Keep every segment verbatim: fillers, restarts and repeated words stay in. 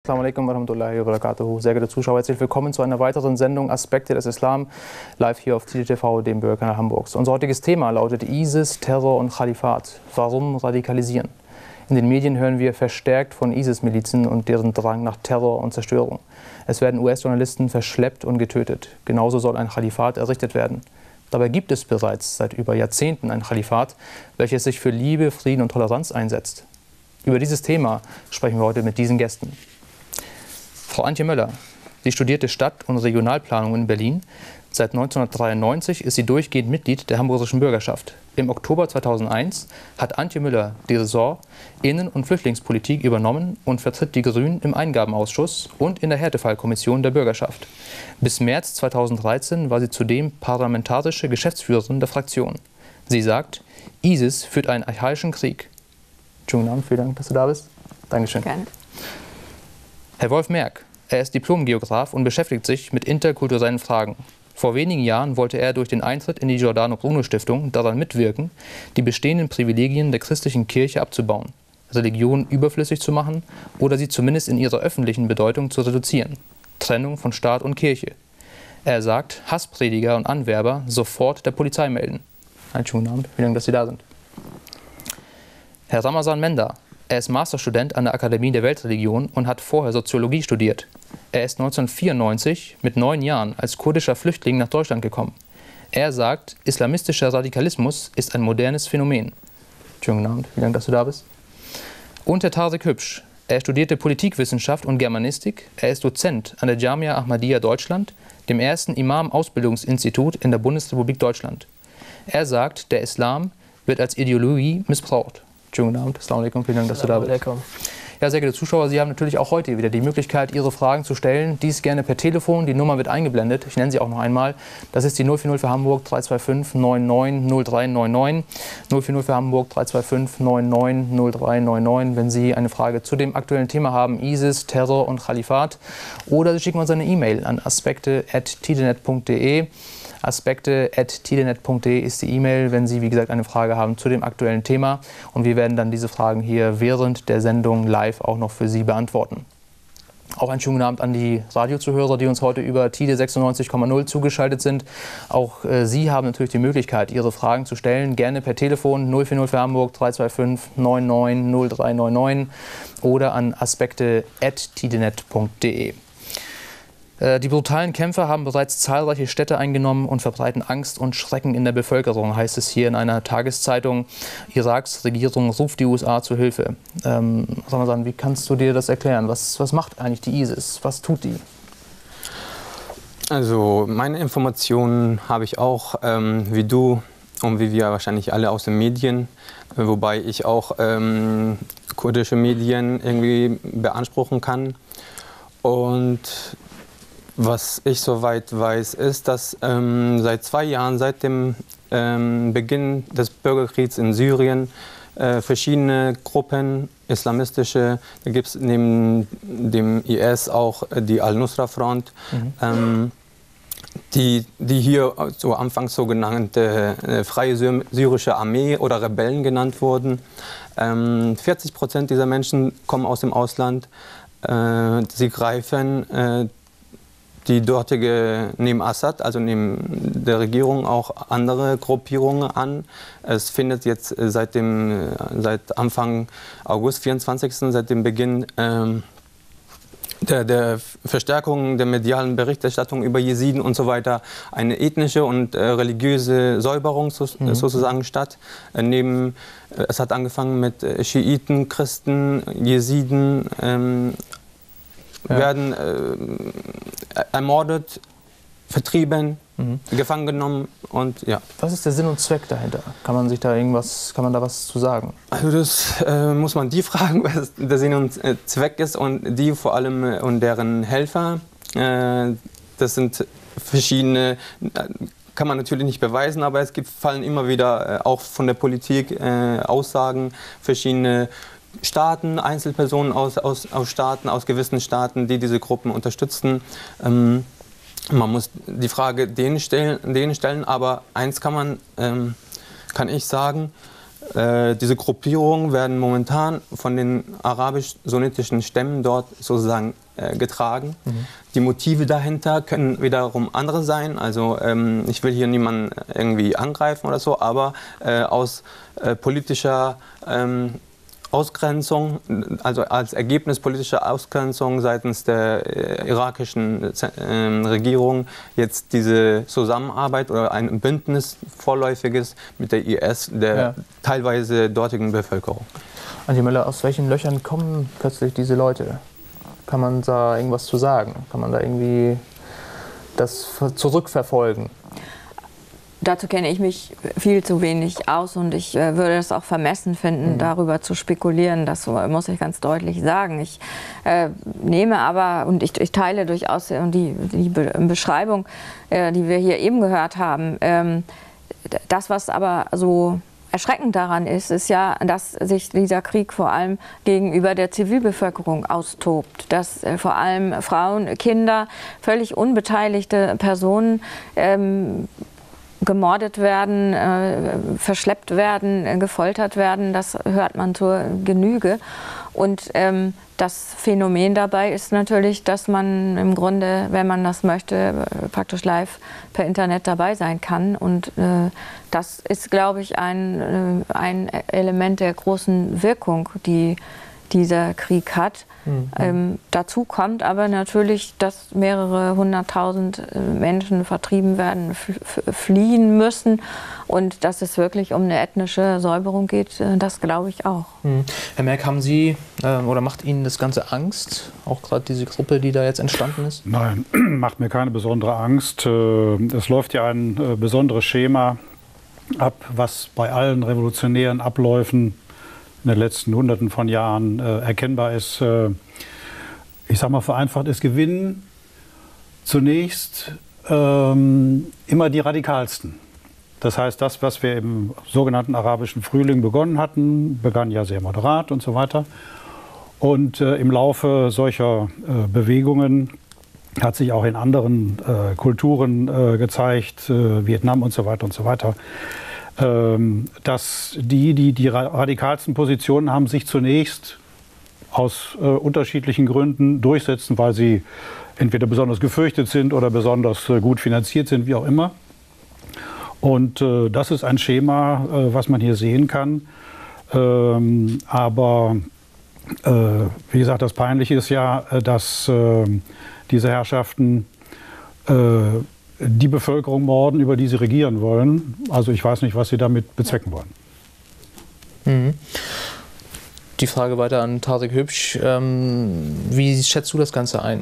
Assalamu alaikum wa rahmatullahi wa barakatuhu. Sehr geehrte Zuschauer, herzlich willkommen zu einer weiteren Sendung Aspekte des Islam, live hier auf T D T V, dem Bürgerkanal Hamburgs. Unser heutiges Thema lautet ISIS, Terror und Khalifat. Warum radikalisieren? In den Medien hören wir verstärkt von ISIS-Milizen und deren Drang nach Terror und Zerstörung. Es werden U S-Journalisten verschleppt und getötet. Genauso soll ein Khalifat errichtet werden. Dabei gibt es bereits seit über Jahrzehnten ein Khalifat, welches sich für Liebe, Frieden und Toleranz einsetzt. Über dieses Thema sprechen wir heute mit diesen Gästen. Frau Antje Möller, sie studierte Stadt- und Regionalplanung in Berlin. Seit neunzehnhundertdreiundneunzig ist sie durchgehend Mitglied der hamburgischen Bürgerschaft. Im Oktober zweitausendeins hat Antje Möller die Ressort Innen- und Flüchtlingspolitik übernommen und vertritt die Grünen im Eingabenausschuss und in der Härtefallkommission der Bürgerschaft. Bis März zweitausenddreizehn war sie zudem parlamentarische Geschäftsführerin der Fraktion. Sie sagt, ISIS führt einen archaischen Krieg. Schönen Abend, vielen Dank, dass du da bist. Dankeschön. Gerne. Herr Wolf Merck, er ist Diplom-Geograf und beschäftigt sich mit interkulturellen Fragen. Vor wenigen Jahren wollte er durch den Eintritt in die Giordano Bruno Stiftung daran mitwirken, die bestehenden Privilegien der christlichen Kirche abzubauen, Religion überflüssig zu machen oder sie zumindest in ihrer öffentlichen Bedeutung zu reduzieren. Trennung von Staat und Kirche. Er sagt, Hassprediger und Anwerber sofort der Polizei melden. Einen schönen Abend, vielen Dank, dass Sie da sind. Herr Ramazan Menda, er ist Masterstudent an der Akademie der Weltreligionen und hat vorher Soziologie studiert. Er ist neunzehnhundertvierundneunzig mit neun Jahren als kurdischer Flüchtling nach Deutschland gekommen. Er sagt, islamistischer Radikalismus ist ein modernes Phänomen. Schönen Abend, vielen Dank, dass du da bist. Und Herr Tarek Hübsch, er studierte Politikwissenschaft und Germanistik. Er ist Dozent an der Jamia Ahmadiyya Deutschland, dem ersten Imam-Ausbildungsinstitut in der Bundesrepublik Deutschland. Er sagt, der Islam wird als Ideologie missbraucht. Schönen Abend, Assalamu alaikum, vielen Dank, dass du da bist. Ja, sehr geehrte Zuschauer, Sie haben natürlich auch heute wieder die Möglichkeit, Ihre Fragen zu stellen. Dies gerne per Telefon, die Nummer wird eingeblendet. Ich nenne sie auch noch einmal. Das ist die null vier null für Hamburg drei zwei fünf neun neun null drei neun neun. null vier null für Hamburg drei zwei fünf neun neun null drei neun neun, wenn Sie eine Frage zu dem aktuellen Thema haben, ISIS, Terror und Khalifat. Oder Sie schicken uns eine E-Mail an aspekte at tidenet punkt de. aspekte at tidenet punkt de ist die E-Mail, wenn Sie, wie gesagt, eine Frage haben zu dem aktuellen Thema. Und wir werden dann diese Fragen hier während der Sendung live auch noch für Sie beantworten. Auch einen schönen Abend an die Radiozuhörer, die uns heute über Tide sechsundneunzig Komma null zugeschaltet sind. Auch äh, Sie haben natürlich die Möglichkeit, Ihre Fragen zu stellen. Gerne per Telefon null vier null für Hamburg drei zwei fünf neun neun null drei neun neun oder an aspekte at tidenet punkt de. Die brutalen Kämpfer haben bereits zahlreiche Städte eingenommen und verbreiten Angst und Schrecken in der Bevölkerung, heißt es hier in einer Tageszeitung. Iraks Regierung ruft die U S A zu Hilfe. Ähm, Ramazan, wie kannst du dir das erklären? Was, was macht eigentlich die ISIS? Was tut die? Also meine Informationen habe ich auch, ähm, wie du und wie wir wahrscheinlich alle aus den Medien, wobei ich auch ähm, kurdische Medien irgendwie beanspruchen kann. Und was ich soweit weiß, ist, dass ähm, seit zwei Jahren, seit dem ähm, Beginn des Bürgerkriegs in Syrien, äh, verschiedene Gruppen, islamistische, da gibt es neben dem I S auch die Al-Nusra-Front, mhm. ähm, die, die hier so anfangs sogenannte äh, Freie Syrische Armee oder Rebellen genannt wurden. Ähm, vierzig Prozent dieser Menschen kommen aus dem Ausland. Äh, sie greifen äh, die dortige, neben Assad, also neben der Regierung, auch andere Gruppierungen an. Es findet jetzt seit, dem, seit Anfang August, vierundzwanzigsten seit dem Beginn ähm, der, der Verstärkung der medialen Berichterstattung über Jesiden und so weiter eine ethnische und äh, religiöse Säuberung so, mhm. sozusagen statt. Äh, neben, äh, es hat angefangen mit äh, Schiiten, Christen, Jesiden, ähm, Ja. werden äh, ermordet, vertrieben, mhm. gefangen genommen und ja. Was ist der Sinn und Zweck dahinter? Kann man sich da irgendwas, kann man da was zu sagen? Also das äh, muss man die fragen, was der Sinn und Zweck ist und die vor allem äh, und deren Helfer. Äh, das sind verschiedene, äh, kann man natürlich nicht beweisen, aber es gibt, fallen immer wieder äh, auch von der Politik äh, Aussagen, verschiedene Staaten, Einzelpersonen aus, aus, aus Staaten, aus gewissen Staaten, die diese Gruppen unterstützen. Ähm, man muss die Frage denen stellen, denen stellen, aber eins kann man, ähm, kann ich sagen, Äh, diese Gruppierungen werden momentan von den arabisch-sunnitischen Stämmen dort sozusagen äh, getragen. Mhm. Die Motive dahinter können wiederum andere sein. Also ähm, ich will hier niemanden irgendwie angreifen oder so, aber äh, aus äh, politischer ähm, Ausgrenzung, also als Ergebnis politischer Ausgrenzung seitens der äh, irakischen äh, Regierung jetzt diese Zusammenarbeit oder ein Bündnis vorläufiges mit der I S, der ja. teilweise dortigen Bevölkerung. Antje Möller, aus welchen Löchern kommen plötzlich diese Leute? Kann man da irgendwas zu sagen? Kann man da irgendwie das zurückverfolgen? Dazu kenne ich mich viel zu wenig aus und ich äh, würde es auch vermessen finden, mhm. darüber zu spekulieren. Das muss ich ganz deutlich sagen. Ich äh, nehme aber, und ich, ich teile durchaus die, die Beschreibung, äh, die wir hier eben gehört haben. Ähm, das, was aber so erschreckend daran ist, ist ja, dass sich dieser Krieg vor allem gegenüber der Zivilbevölkerung austobt. Dass äh, vor allem Frauen, Kinder, völlig unbeteiligte Personen ähm, gemordet werden, äh, verschleppt werden, äh, gefoltert werden, das hört man zur Genüge. Und ähm, das Phänomen dabei ist natürlich, dass man im Grunde, wenn man das möchte, äh, praktisch live per Internet dabei sein kann. Und äh, das ist, glaube ich, ein, äh, ein Element der großen Wirkung, die dieser Krieg hat. Mhm. Ähm, dazu kommt aber natürlich, dass mehrere hunderttausend Menschen vertrieben werden, fliehen müssen und dass es wirklich um eine ethnische Säuberung geht, das glaube ich auch. Mhm. Herr Merk, haben Sie äh, oder macht Ihnen das Ganze Angst, auch gerade diese Gruppe, die da jetzt entstanden ist? Nein, macht mir keine besondere Angst. Es läuft ja ein äh, besonderes Schema ab, was bei allen revolutionären Abläufen in den letzten Hunderten von Jahren äh, erkennbar ist. Äh, ich sage mal vereinfacht, es gewinnen zunächst ähm, immer die Radikalsten. Das heißt, das, was wir im sogenannten arabischen Frühling begonnen hatten, begann ja sehr moderat und so weiter. Und äh, im Laufe solcher äh, Bewegungen hat sich auch in anderen äh, Kulturen äh, gezeigt, äh, Vietnam und so weiter und so weiter, dass die, die die radikalsten Positionen haben, sich zunächst aus äh, unterschiedlichen Gründen durchsetzen, weil sie entweder besonders gefürchtet sind oder besonders äh, gut finanziert sind, wie auch immer. Und äh, das ist ein Schema, äh, was man hier sehen kann. Ähm, aber äh, wie gesagt, das Peinliche ist ja, dass äh, diese Herrschaften äh, die Bevölkerung morden, über die sie regieren wollen. Also ich weiß nicht, was sie damit bezwecken wollen. Mhm. Die Frage weiter an Tarek Hübsch. Ähm, wie schätzt du das Ganze ein?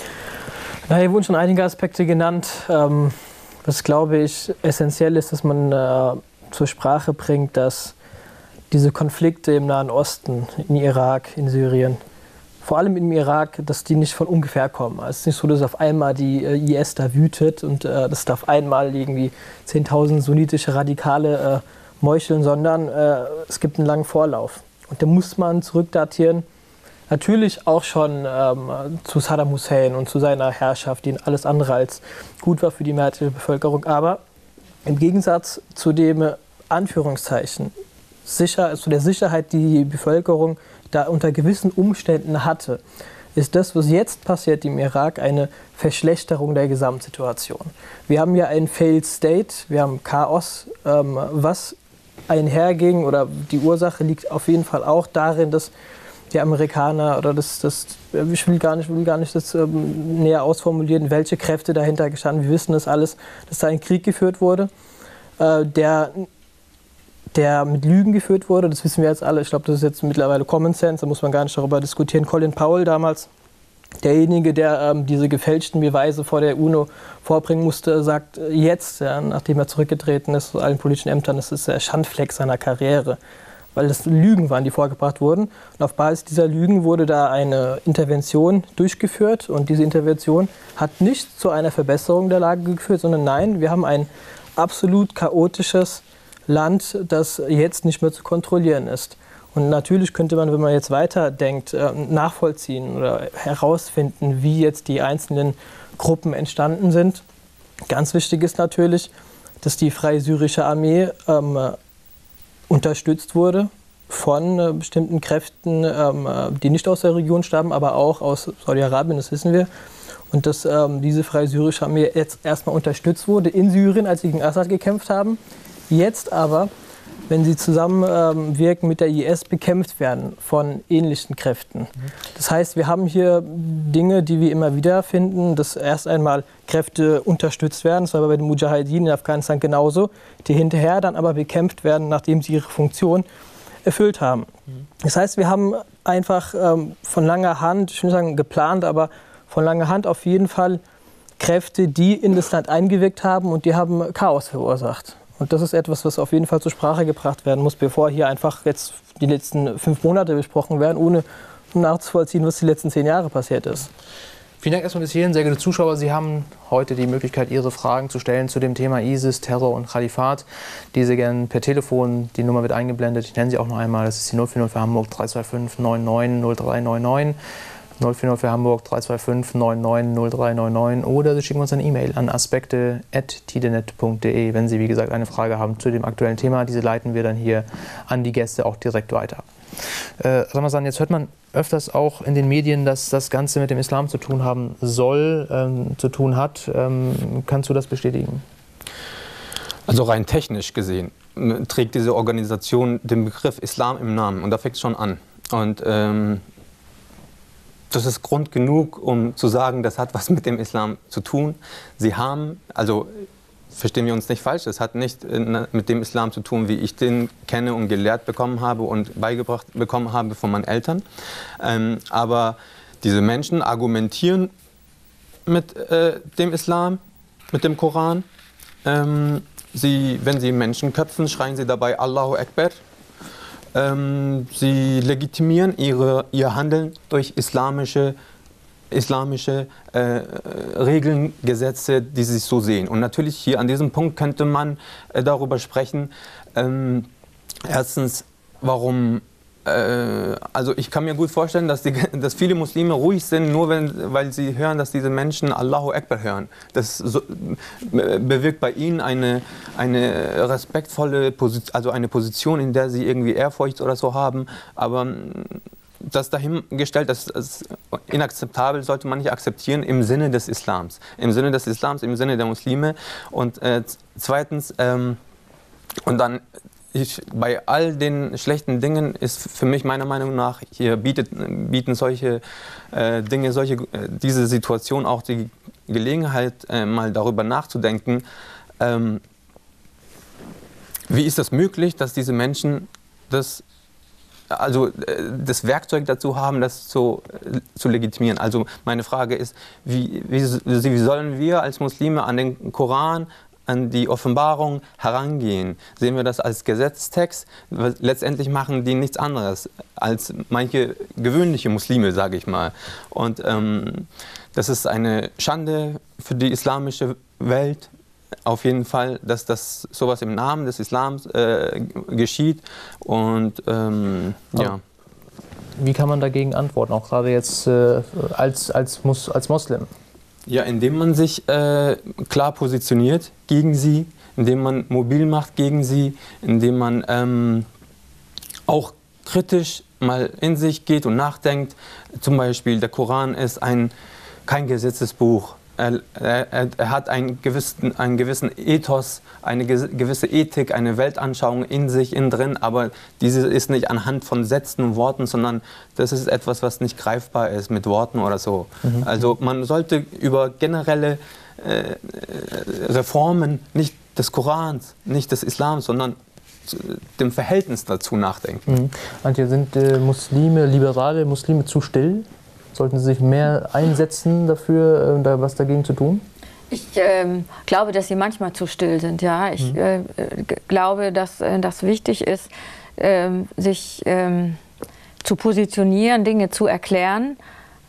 Na, hier wurden schon einige Aspekte genannt. Ähm, was, glaube ich, essentiell ist, dass man äh, zur Sprache bringt, dass diese Konflikte im Nahen Osten, in Irak, in Syrien, vor allem im Irak, dass die nicht von ungefähr kommen. Es ist nicht so, dass auf einmal die äh, I S da wütet und äh, dass da auf einmal irgendwie zehntausend sunnitische Radikale äh, meucheln, sondern äh, es gibt einen langen Vorlauf. Und da muss man zurückdatieren, natürlich auch schon ähm, zu Saddam Hussein und zu seiner Herrschaft, die alles andere als gut war für die mehrheitliche Bevölkerung. Aber im Gegensatz zu dem, äh, Anführungszeichen, sicher, zu der Sicherheit, die die Bevölkerung da unter gewissen Umständen hatte, ist das, was jetzt passiert im Irak, eine Verschlechterung der Gesamtsituation. Wir haben ja ein Failed State, wir haben Chaos, ähm, was einherging, oder die Ursache liegt auf jeden Fall auch darin, dass die Amerikaner, oder das, das ich will gar nicht, will gar nicht das ähm, näher ausformulieren, welche Kräfte dahinter gestanden. Wir wissen das alles, dass da ein Krieg geführt wurde, äh, der der mit Lügen geführt wurde, das wissen wir jetzt alle. Ich glaube, das ist jetzt mittlerweile Common Sense, da muss man gar nicht darüber diskutieren. Colin Powell damals, derjenige, der ähm, diese gefälschten Beweise vor der UNO vorbringen musste, sagt jetzt, ja, nachdem er zurückgetreten ist aus allen politischen Ämtern, das ist der Schandfleck seiner Karriere, weil das Lügen waren, die vorgebracht wurden. Und auf Basis dieser Lügen wurde da eine Intervention durchgeführt und diese Intervention hat nicht zu einer Verbesserung der Lage geführt, sondern nein, wir haben ein absolut chaotisches Land, das jetzt nicht mehr zu kontrollieren ist. Und natürlich könnte man, wenn man jetzt weiterdenkt, nachvollziehen oder herausfinden, wie jetzt die einzelnen Gruppen entstanden sind. Ganz wichtig ist natürlich, dass die Freie Syrische Armee ähm, unterstützt wurde von äh, bestimmten Kräften, ähm, die nicht aus der Region stammen, aber auch aus Saudi-Arabien, das wissen wir. Und dass ähm, diese Freie Syrische Armee jetzt erstmal unterstützt wurde in Syrien, als sie gegen Assad gekämpft haben. Jetzt aber, wenn sie zusammenwirken ähm, mit der I S, bekämpft werden von ähnlichen Kräften. Das heißt, wir haben hier Dinge, die wir immer wieder finden, dass erst einmal Kräfte unterstützt werden, das war bei den Mujahideen in Afghanistan genauso, die hinterher dann aber bekämpft werden, nachdem sie ihre Funktion erfüllt haben. Das heißt, wir haben einfach ähm, von langer Hand, ich will nicht sagen geplant, aber von langer Hand auf jeden Fall Kräfte, die in das Land eingewirkt haben und die haben Chaos verursacht. Und das ist etwas, was auf jeden Fall zur Sprache gebracht werden muss, bevor hier einfach jetzt die letzten fünf Monate besprochen werden, ohne nachzuvollziehen, was die letzten zehn Jahre passiert ist. Vielen Dank erstmal bis hierhin, sehr geehrte Zuschauer. Sie haben heute die Möglichkeit, Ihre Fragen zu stellen zu dem Thema ISIS, Terror und Khalifat. Diese gerne per Telefon, die Nummer wird eingeblendet. Ich nenne sie auch noch einmal, das ist die null vier null für Hamburg drei zwei fünf neun neun null drei neun neun. null vier null für Hamburg drei zwei fünf neun neun null drei neun neun oder Sie schicken uns eine E-Mail an aspekte at tidenet punkt de, wenn Sie, wie gesagt, eine Frage haben zu dem aktuellen Thema. Diese leiten wir dann hier an die Gäste auch direkt weiter. Äh, Ramazan, jetzt hört man öfters auch in den Medien, dass das Ganze mit dem Islam zu tun haben soll, ähm, zu tun hat. Ähm, kannst du das bestätigen? Also rein technisch gesehen trägt diese Organisation den Begriff Islam im Namen und da fängt es schon an. Und ähm, das ist Grund genug, um zu sagen, das hat was mit dem Islam zu tun. Sie haben, also verstehen wir uns nicht falsch, es hat nicht mit dem Islam zu tun, wie ich den kenne und gelehrt bekommen habe und beigebracht bekommen habe von meinen Eltern. Ähm, aber diese Menschen argumentieren mit äh, dem Islam, mit dem Koran. Ähm, sie, wenn sie Menschen köpfen, schreien sie dabei Allahu Akbar. Ähm, sie legitimieren ihre, ihr Handeln durch islamische, islamische äh, Regeln, Gesetze, die sie so sehen. Und natürlich hier an diesem Punkt könnte man äh, darüber sprechen, ähm, erstens, warum, äh, also ich kann mir gut vorstellen, dass, die, dass viele Muslime ruhig sind, nur wenn, weil sie hören, dass diese Menschen Allahu Akbar hören. Das so, bewirkt bei ihnen eine, eine respektvolle Position, also eine Position, in der sie irgendwie Ehrfurcht oder so haben, aber das dahingestellt, das ist inakzeptabel, sollte man nicht akzeptieren im Sinne des Islams. Im Sinne des Islams, im Sinne der Muslime. Und äh, zweitens, ähm, und dann, ich, bei all den schlechten Dingen ist für mich meiner Meinung nach, hier bietet, bieten solche äh, Dinge, solche, äh, diese Situation auch die Gelegenheit, äh, mal darüber nachzudenken, ähm, wie ist das möglich, dass diese Menschen das also das Werkzeug dazu haben, das zu, zu legitimieren. Also meine Frage ist, wie, wie, wie sollen wir als Muslime an den Koran, an die Offenbarung herangehen? Sehen wir das als Gesetzestext? Letztendlich machen die nichts anderes als manche gewöhnliche Muslime, sage ich mal. Und ähm, das ist eine Schande für die islamische Welt. Auf jeden Fall, dass das sowas im Namen des Islams äh, geschieht und ähm, ja. Wie kann man dagegen antworten, auch gerade jetzt äh, als, als, Mus als Moslem? Ja, indem man sich äh, klar positioniert gegen sie, indem man mobil macht gegen sie, indem man ähm, auch kritisch mal in sich geht und nachdenkt. Zum Beispiel, der Koran ist ein, kein Gesetzesbuch. Er, er, er hat einen gewissen, einen gewissen Ethos, eine gewisse Ethik, eine Weltanschauung in sich, innen drin, aber diese ist nicht anhand von Sätzen und Worten, sondern das ist etwas, was nicht greifbar ist mit Worten oder so. Mhm. Also man sollte über generelle äh, Reformen nicht des Korans, nicht des Islams, sondern dem Verhältnis dazu nachdenken. Mhm. Antje, sind äh, Muslime, liberale Muslime zu still? Sollten Sie sich mehr einsetzen dafür, äh, da was dagegen zu tun? Ich ähm, glaube, dass sie manchmal zu still sind. Ja, ich mhm. äh, glaube, dass äh, das wichtig ist, äh, sich äh, zu positionieren, Dinge zu erklären.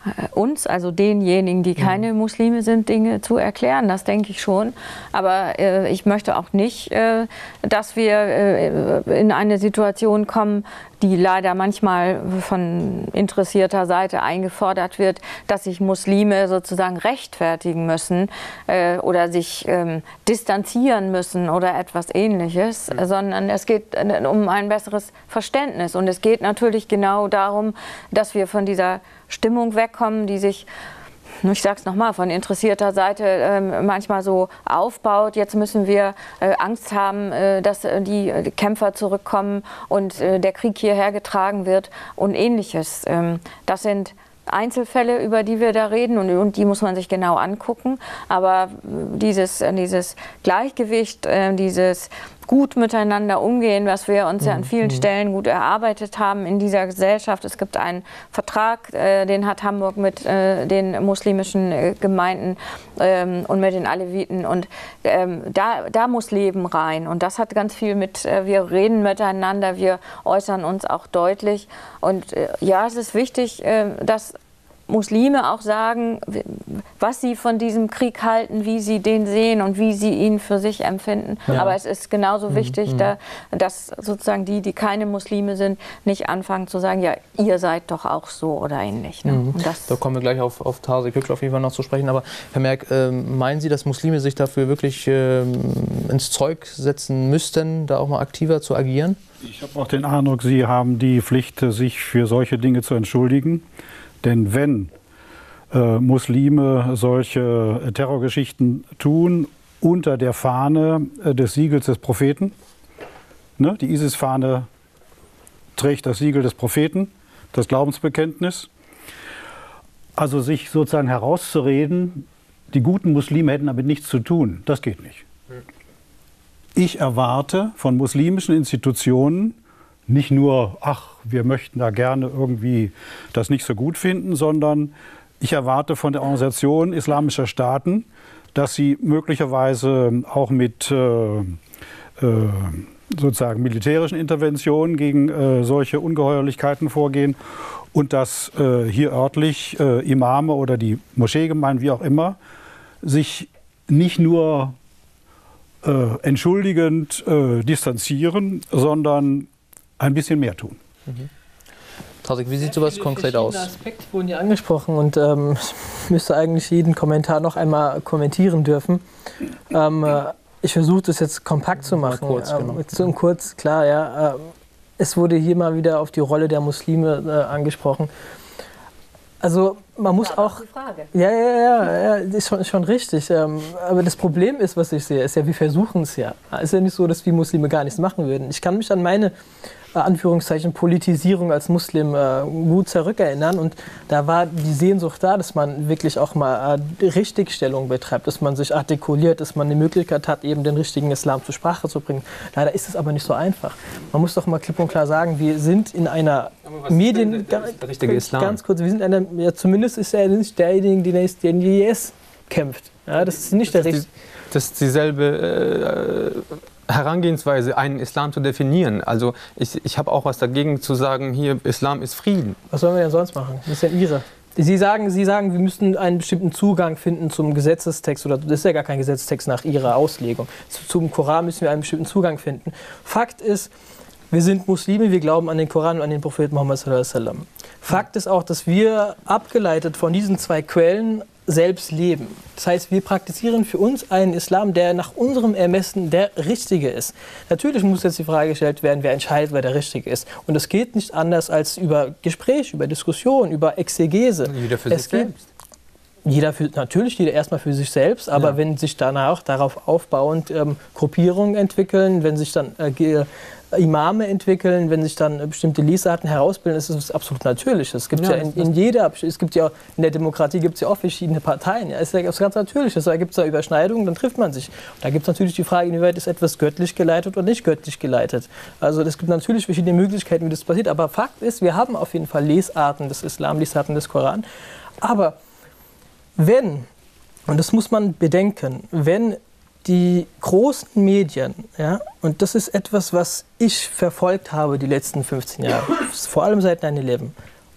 uns, also denjenigen, die keine Muslime sind, Dinge zu erklären. Das denke ich schon. Aber äh, ich möchte auch nicht, äh, dass wir äh, in eine Situation kommen, die leider manchmal von interessierter Seite eingefordert wird, dass sich Muslime sozusagen rechtfertigen müssen äh, oder sich ähm, distanzieren müssen oder etwas Ähnliches, mhm. sondern es geht äh, um ein besseres Verständnis. Und es geht natürlich genau darum, dass wir von dieser Stimmung wegkommen, die sich, ich sage es nochmal, von interessierter Seite äh, manchmal so aufbaut. Jetzt müssen wir äh, Angst haben, äh, dass äh, die Kämpfer zurückkommen und äh, der Krieg hierher getragen wird und Ähnliches. Ähm, das sind Einzelfälle, über die wir da reden, und, und die muss man sich genau angucken. Aber dieses, dieses Gleichgewicht, äh, dieses gut miteinander umgehen, was wir uns ja an vielen Stellen gut erarbeitet haben in dieser Gesellschaft. Es gibt einen Vertrag, äh, den hat Hamburg mit äh, den muslimischen äh, Gemeinden ähm, und mit den Aleviten. Und ähm, da, da muss Leben rein. Und das hat ganz viel mit, äh, wir reden miteinander, wir äußern uns auch deutlich. Und äh, ja, es ist wichtig, äh, dass Muslime auch sagen, was sie von diesem Krieg halten, wie sie den sehen und wie sie ihn für sich empfinden. Ja. Aber es ist genauso wichtig, mhm. da, dass sozusagen die, die keine Muslime sind, nicht anfangen zu sagen, ja, ihr seid doch auch so oder ähnlich. Ne? Mhm. Und das da kommen wir gleich auf, auf Tarik Hübsch auf jeden Fall noch zu sprechen. Aber Herr Merk, äh, meinen Sie, dass Muslime sich dafür wirklich äh, ins Zeug setzen müssten, da auch mal aktiver zu agieren? Ich habe auch den Eindruck, Sie haben die Pflicht, sich für solche Dinge zu entschuldigen. Denn wenn äh, Muslime solche äh, Terrorgeschichten tun unter der Fahne äh, des Siegels des Propheten, ne, die ISIS-Fahne trägt das Siegel des Propheten, das Glaubensbekenntnis, also sich sozusagen herauszureden, die guten Muslime hätten damit nichts zu tun, das geht nicht. Ich erwarte von muslimischen Institutionen nicht nur, ach, wir möchten da gerne irgendwie das nicht so gut finden, sondern ich erwarte von der Organisation Islamischer Staaten, dass sie möglicherweise auch mit äh, äh, sozusagen militärischen Interventionen gegen äh, solche Ungeheuerlichkeiten vorgehen und dass äh, hier örtlich äh, Imame oder die Moscheegemeinden, wie auch immer, sich nicht nur äh, entschuldigend äh, distanzieren, sondern ein bisschen mehr tun. Mhm. Tarik, wie sieht sowas konkret aus? Aspekte wurden hier angesprochen und ähm, ich müsste eigentlich jeden Kommentar noch einmal kommentieren dürfen. Ähm, äh, ich versuche das jetzt kompakt zu machen. Mal kurz, genau. ähm, zu, kurz, klar, ja. Äh, es wurde hier mal wieder auf die Rolle der Muslime äh, angesprochen. Also man muss auch. Ja, ja, ja, ja, ist schon, ist schon richtig. Ähm, aber das Problem ist, was ich sehe, ist ja, wir versuchen es ja. Es ist ja nicht so, dass wir Muslime gar nichts machen würden. Ich kann mich an meine äh, Anführungszeichen Politisierung als Muslim äh, gut zurückerinnern und da war die Sehnsucht da, dass man wirklich auch mal äh, Richtigstellung betreibt, dass man sich artikuliert, dass man die Möglichkeit hat, eben den richtigen Islam zur Sprache zu bringen. Leider ist es aber nicht so einfach. Man muss doch mal klipp und klar sagen, wir sind in einer Medien... Der, der, der richtige Islam? Ganz kurz, wir sind einer, ja, zumindest ist er nicht derjenige, der gegen die I S kämpft. Ja, das ist nicht das der richtige. Das ist dieselbe äh, Herangehensweise, einen Islam zu definieren. Also ich, ich habe auch was dagegen zu sagen, hier Islam ist Frieden. Was sollen wir denn sonst machen? Das ist ja Ihre. Sie sagen, Sie sagen, wir müssten einen bestimmten Zugang finden zum Gesetzestext, oder das ist ja gar kein Gesetzestext nach Ihrer Auslegung. Zum Koran müssen wir einen bestimmten Zugang finden. Fakt ist, wir sind Muslime, wir glauben an den Koran und an den Propheten Muhammad sallallahu alaihi wasallam. Fakt ist auch, dass wir abgeleitet von diesen zwei Quellen selbst leben. Das heißt, wir praktizieren für uns einen Islam, der nach unserem Ermessen der richtige ist. Natürlich muss jetzt die Frage gestellt werden, wer entscheidet, wer der richtige ist. Und es geht nicht anders als über Gespräch, über Diskussion, über Exegese. Jeder für es sich selbst. Jeder für, natürlich, jeder erstmal für sich selbst, aber ja. wenn sich danach darauf aufbauend ähm, Gruppierungen entwickeln, wenn sich dann äh, Imame entwickeln, wenn sich dann bestimmte Lesarten herausbilden, ist es absolut natürlich. Es gibt ja, ja in, in jeder, es gibt ja in der Demokratie gibt es ja auch verschiedene Parteien. Ja, es ist ja ganz natürlich. Da gibt es da Überschneidungen, dann trifft man sich. Und da gibt es natürlich die Frage, inwieweit ist etwas göttlich geleitet oder nicht göttlich geleitet. Also es gibt natürlich verschiedene Möglichkeiten, wie das passiert. Aber Fakt ist, wir haben auf jeden Fall Lesarten des Islam, Lesarten des Koran. Aber wenn, und das muss man bedenken, wenn die großen Medien, ja, und das ist etwas, was ich verfolgt habe die letzten fünfzehn Jahre, vor allem seit neun elf,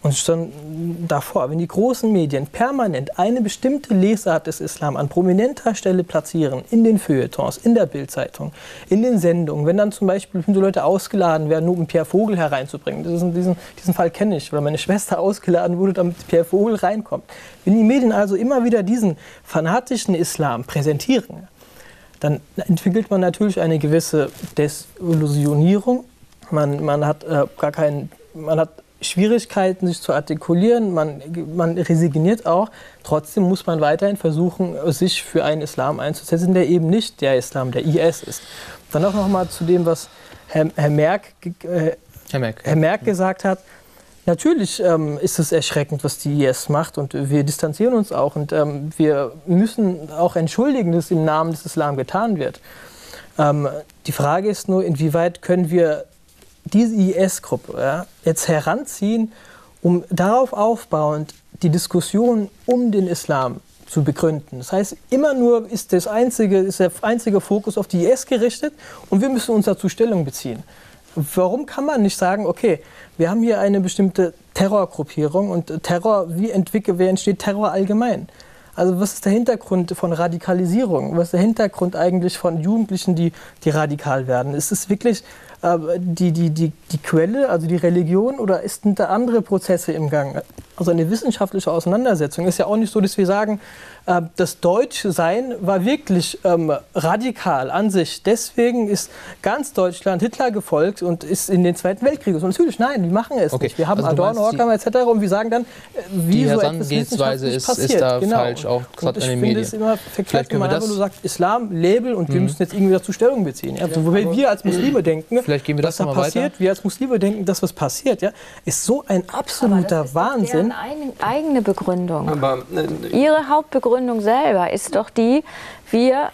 Und schon davor, wenn die großen Medien permanent eine bestimmte Lesart des Islam an prominenter Stelle platzieren, in den Feuilletons, in der Bildzeitung, in den Sendungen, wenn dann zum Beispiel so Leute ausgeladen werden, nur um Pierre Vogel hereinzubringen, das ist in diesen, diesen Fall kenne ich, weil meine Schwester ausgeladen wurde, damit Pierre Vogel reinkommt. Wenn die Medien also immer wieder diesen fanatischen Islam präsentieren, dann entwickelt man natürlich eine gewisse Desillusionierung. Man, man hat äh, gar keinen, man hat Schwierigkeiten, sich zu artikulieren, man, man resigniert auch. Trotzdem muss man weiterhin versuchen, sich für einen Islam einzusetzen, der eben nicht der Islam, der I S ist. Dann auch noch mal zu dem, was Herr, Herr, Merk, äh, Herr, Merk. Herr Merk gesagt hat. Natürlich ähm, ist es erschreckend, was die I S macht, und wir distanzieren uns auch. Und ähm, wir müssen auch entschuldigen, dass im Namen des Islam getan wird. Ähm, die Frage ist nur, inwieweit können wir diese I S-Gruppe ja, jetzt heranziehen, um darauf aufbauend die Diskussion um den Islam zu begründen. Das heißt, immer nur ist, das einzige, ist der einzige Fokus auf die I S gerichtet, und wir müssen uns dazu Stellung beziehen. Warum kann man nicht sagen, okay, wir haben hier eine bestimmte Terrorgruppierung, und Terror, wie entwickelt, wie entsteht Terror allgemein? Also was ist der Hintergrund von Radikalisierung? Was ist der Hintergrund eigentlich von Jugendlichen, die, die radikal werden? Ist es wirklich äh, die, die, die, die Quelle, also die Religion, oder sind da andere Prozesse im Gang? Also eine wissenschaftliche Auseinandersetzung ist ja auch nicht so, dass wir sagen, äh, das Deutschsein war wirklich ähm, radikal an sich. Deswegen ist ganz Deutschland Hitler gefolgt und ist in den Zweiten Weltkrieg. Und natürlich, nein, wir machen es okay. nicht. Wir haben also Adorno, Horkheimer et cetera. Und wir sagen dann, äh, wie so etwas wissenschaftlich ist, passiert. ist da genau. falsch, auch gerade in den Medien. Ich finde es immer verkehrt, wenn man einfach nur sagt, Islam, Label, und mhm. wir müssen jetzt irgendwie dazu Stellung beziehen. Ja? Also, wobei wir als Muslime denken, Vielleicht gehen wir das was da passiert, weiter. wir als Muslime denken, dass was passiert, ja, ist so ein absoluter Aber das ist Wahnsinn. doch deren eigene Begründung. Aber, äh, Ihre Hauptbegründung selber ist doch die, wir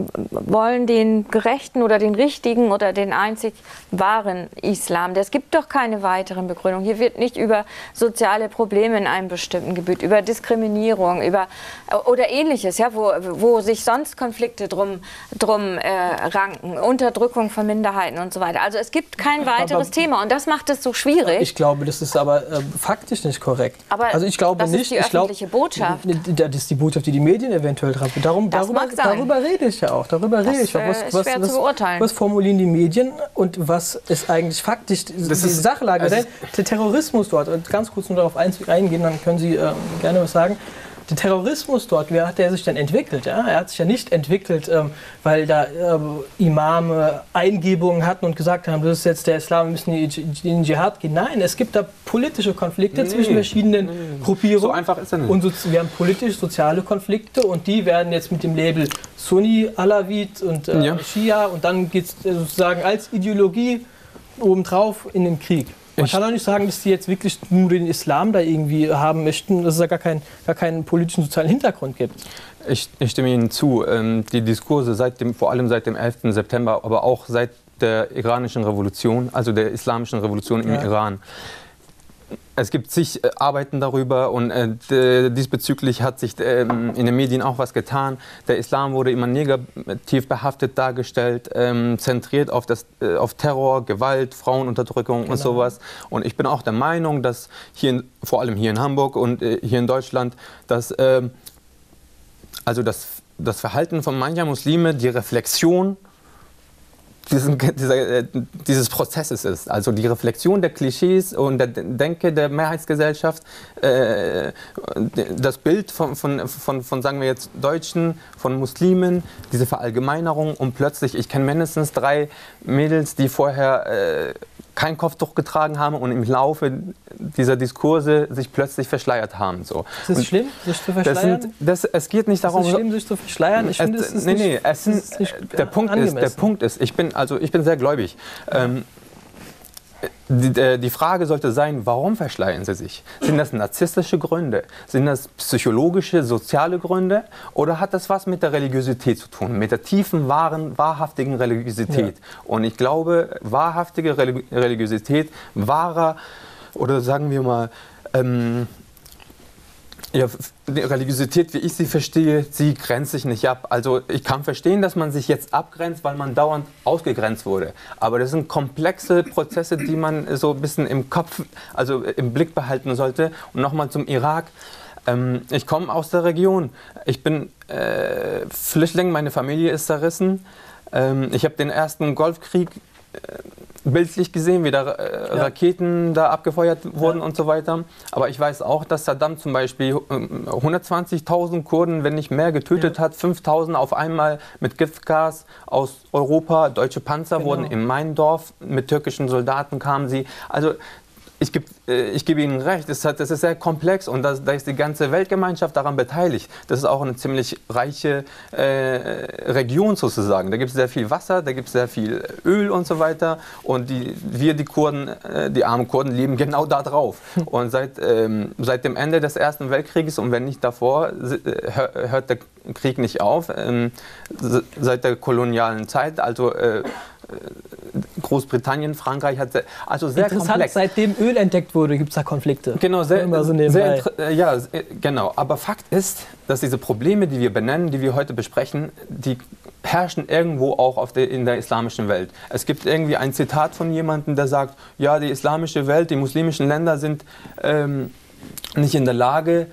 wollen den gerechten oder den richtigen oder den einzig wahren Islam. Es gibt doch keine weiteren Begründungen. Hier wird nicht über soziale Probleme in einem bestimmten Gebiet, über Diskriminierung, über oder Ähnliches, ja, wo, wo sich sonst Konflikte drum, drum äh, ranken, Unterdrückung von Minderheiten und so weiter. Also es gibt kein weiteres aber, Thema, und das macht es so schwierig. Ich glaube, das ist aber äh, faktisch nicht korrekt. Aber also ich glaube das nicht, ist die öffentliche ich glaub, Botschaft. Das ist die Botschaft, die die Medien eventuell tragen. Darum, das darüber, mag sein. darüber rede ich ja auch. Darüber das rede ich auch. Was, ist was, schwer was, zu beurteilen. Was formulieren die Medien und was ist eigentlich faktisch die ist, Sachlage? also der Terrorismus dort, und ganz kurz nur darauf eingehen, dann können Sie äh, gerne was sagen. Der Terrorismus dort, wie hat der sich denn entwickelt? Ja? Er hat sich ja nicht entwickelt, ähm, weil da äh, Imame Eingebungen hatten und gesagt haben, das ist jetzt der Islam, wir müssen in den Dschihad gehen. Nein, es gibt da politische Konflikte nee, zwischen verschiedenen nee, Gruppierungen. So einfach ist er nicht. Und so, wir haben politisch-soziale Konflikte, und die werden jetzt mit dem Label Sunni, Alawit und äh, ja. Schia, und dann geht es sozusagen als Ideologie obendrauf in den Krieg. Man ich kann auch nicht sagen, dass die jetzt wirklich nur den Islam da irgendwie haben möchten, dass es da gar, kein, gar keinen politischen, sozialen Hintergrund gibt. Ich, ich stimme Ihnen zu. Die Diskurse seit dem, vor allem seit dem elften September, aber auch seit der iranischen Revolution, also der islamischen Revolution im ja. Iran. Es gibt zig Arbeiten darüber, und äh, diesbezüglich hat sich äh, in den Medien auch was getan. Der Islam wurde immer negativ behaftet dargestellt, äh, zentriert auf, das, äh, auf Terror, Gewalt, Frauenunterdrückung genau. und sowas. Und ich bin auch der Meinung, dass hier, in, vor allem hier in Hamburg und äh, hier in Deutschland, dass äh, also das, das Verhalten von mancher Muslime, die Reflexion Diesen, dieser, dieses Prozesses ist. Also die Reflexion der Klischees und der Denke der Mehrheitsgesellschaft, äh, das Bild von, von, von, von, sagen wir jetzt, Deutschen, von Muslimen, diese Verallgemeinerung, und plötzlich, ich kenne mindestens drei Mädels, die vorher äh, kein Kopftuch getragen haben und im Laufe dieser Diskurse sich plötzlich verschleiert haben. So. Ist das und schlimm, sich zu verschleiern? Das sind, das, es geht nicht darum, ist es schlimm, sich zu verschleiern? Ich finde, es ist nee, nicht, nee, es sind, ist nicht der, Punkt ist, der Punkt ist, ich bin, also ich bin sehr gläubig. Ähm, Die, die Frage sollte sein, warum verschleiern sie sich? Sind das narzisstische Gründe? Sind das psychologische, soziale Gründe? Oder hat das was mit der Religiosität zu tun? Mit der tiefen, wahren, wahrhaftigen Religiosität? Ja. Und ich glaube, wahrhaftige Religiosität, wahrer, oder sagen wir mal, ähm, Ja, die Religiosität, wie ich sie verstehe, sie grenzt sich nicht ab. Also ich kann verstehen, dass man sich jetzt abgrenzt, weil man dauernd ausgegrenzt wurde. Aber das sind komplexe Prozesse, die man so ein bisschen im Kopf, also im Blick behalten sollte. Und nochmal zum Irak. Ähm, ich komme aus der Region. Ich bin äh, Flüchtling, meine Familie ist zerrissen. Ähm, ich habe den ersten Golfkrieg äh, bildlich gesehen, wie da äh, ja. Raketen da abgefeuert wurden ja. und so weiter. Aber ich weiß auch, dass Saddam zum Beispiel hundertzwanzigtausend Kurden, wenn nicht mehr, getötet ja. hat. fünftausend auf einmal mit Giftgas aus Europa. Deutsche Panzer genau. wurden in mein Dorf, mit türkischen Soldaten kamen sie. Also ich gebe ich geb Ihnen recht, das, hat, das ist sehr komplex und das, da ist die ganze Weltgemeinschaft daran beteiligt. Das ist auch eine ziemlich reiche äh, Region sozusagen. Da gibt es sehr viel Wasser, da gibt es sehr viel Öl und so weiter. Und die, wir, die Kurden, äh, die armen Kurden, leben genau da drauf. Und seit, ähm, seit dem Ende des Ersten Weltkrieges und wenn nicht davor, äh, hört der Krieg nicht auf. Ähm, seit der kolonialen Zeit, also äh, Großbritannien, Frankreich hat sehr, also sehr Interessant, komplex. Seitdem Öl entdeckt wurde, gibt es da Konflikte. Genau, sehr, so sehr ja, genau. Aber Fakt ist, dass diese Probleme, die wir benennen, die wir heute besprechen, die herrschen irgendwo auch auf der, in der islamischen Welt. Es gibt irgendwie ein Zitat von jemandem, der sagt, ja, die islamische Welt, die muslimischen Länder sind ähm, nicht in der Lage,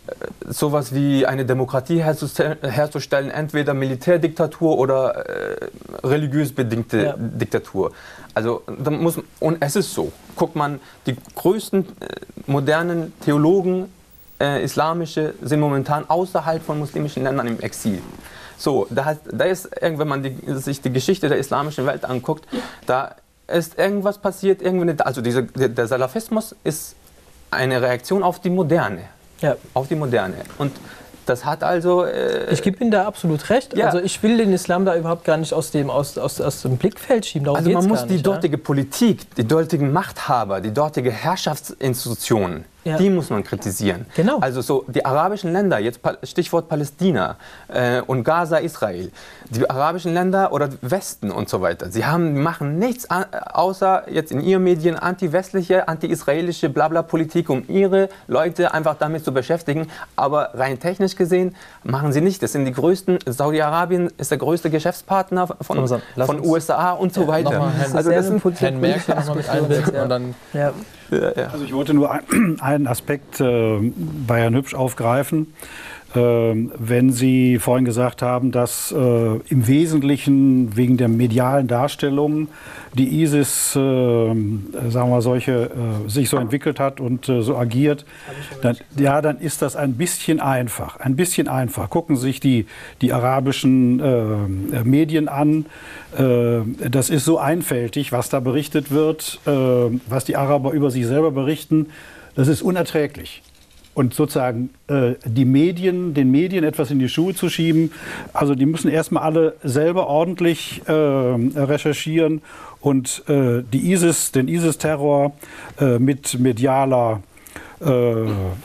sowas wie eine Demokratie herzustellen, entweder Militärdiktatur oder äh, religiös bedingte ja. Diktatur. Also da muss, und es ist so, guckt man, die größten äh, modernen Theologen, äh, islamische, sind momentan außerhalb von muslimischen Ländern im Exil. So, da, hat, da ist, wenn man die, sich die Geschichte der islamischen Welt anguckt, da ist irgendwas passiert, irgendwie, also diese, der Salafismus ist eine Reaktion auf die Moderne. Ja. Auf die Moderne. Und das hat also... Äh ich gebe Ihnen da absolut recht. Ja. Also ich will den Islam da überhaupt gar nicht aus dem, aus, aus, aus dem Blickfeld schieben. Darum also man muss die nicht, dortige ja? Politik, die dortigen Machthaber, die dortige Herrschaftsinstitutionen, ja. die muss man kritisieren. Genau. Also so die arabischen Länder, jetzt Stichwort Palästina äh, und Gaza, Israel, die arabischen Länder oder Westen und so weiter, sie haben, machen nichts an, außer jetzt in ihren Medien anti-westliche, anti-israelische Blabla-Politik, um ihre Leute einfach damit zu beschäftigen. Aber rein technisch gesehen machen sie nicht. Das sind die größten, Saudi-Arabien ist der größte Geschäftspartner von, von U S A und so ja, weiter. Herrn, also das sind Herrn Merkel noch mal mit einbinden und dann... Ja. Also ich wollte nur ein, einen Aspekt äh, bei Herrn Hübsch aufgreifen. Äh, wenn Sie vorhin gesagt haben, dass äh, im Wesentlichen wegen der medialen Darstellung die ISIS, äh, sagen wir solche, äh, sich so entwickelt hat und äh, so agiert, dann, ja, dann ist das ein bisschen einfach. Ein bisschen einfach. Gucken Sie sich die, die arabischen äh, Medien an. Äh, das ist so einfältig, was da berichtet wird, äh, was die Araber über sich selber berichten. Das ist unerträglich. Und sozusagen äh, die Medien, den Medien etwas in die Schuhe zu schieben, also die müssen erstmal alle selber ordentlich äh, recherchieren und äh, die ISIS, den ISIS-Terror äh, mit medialer äh,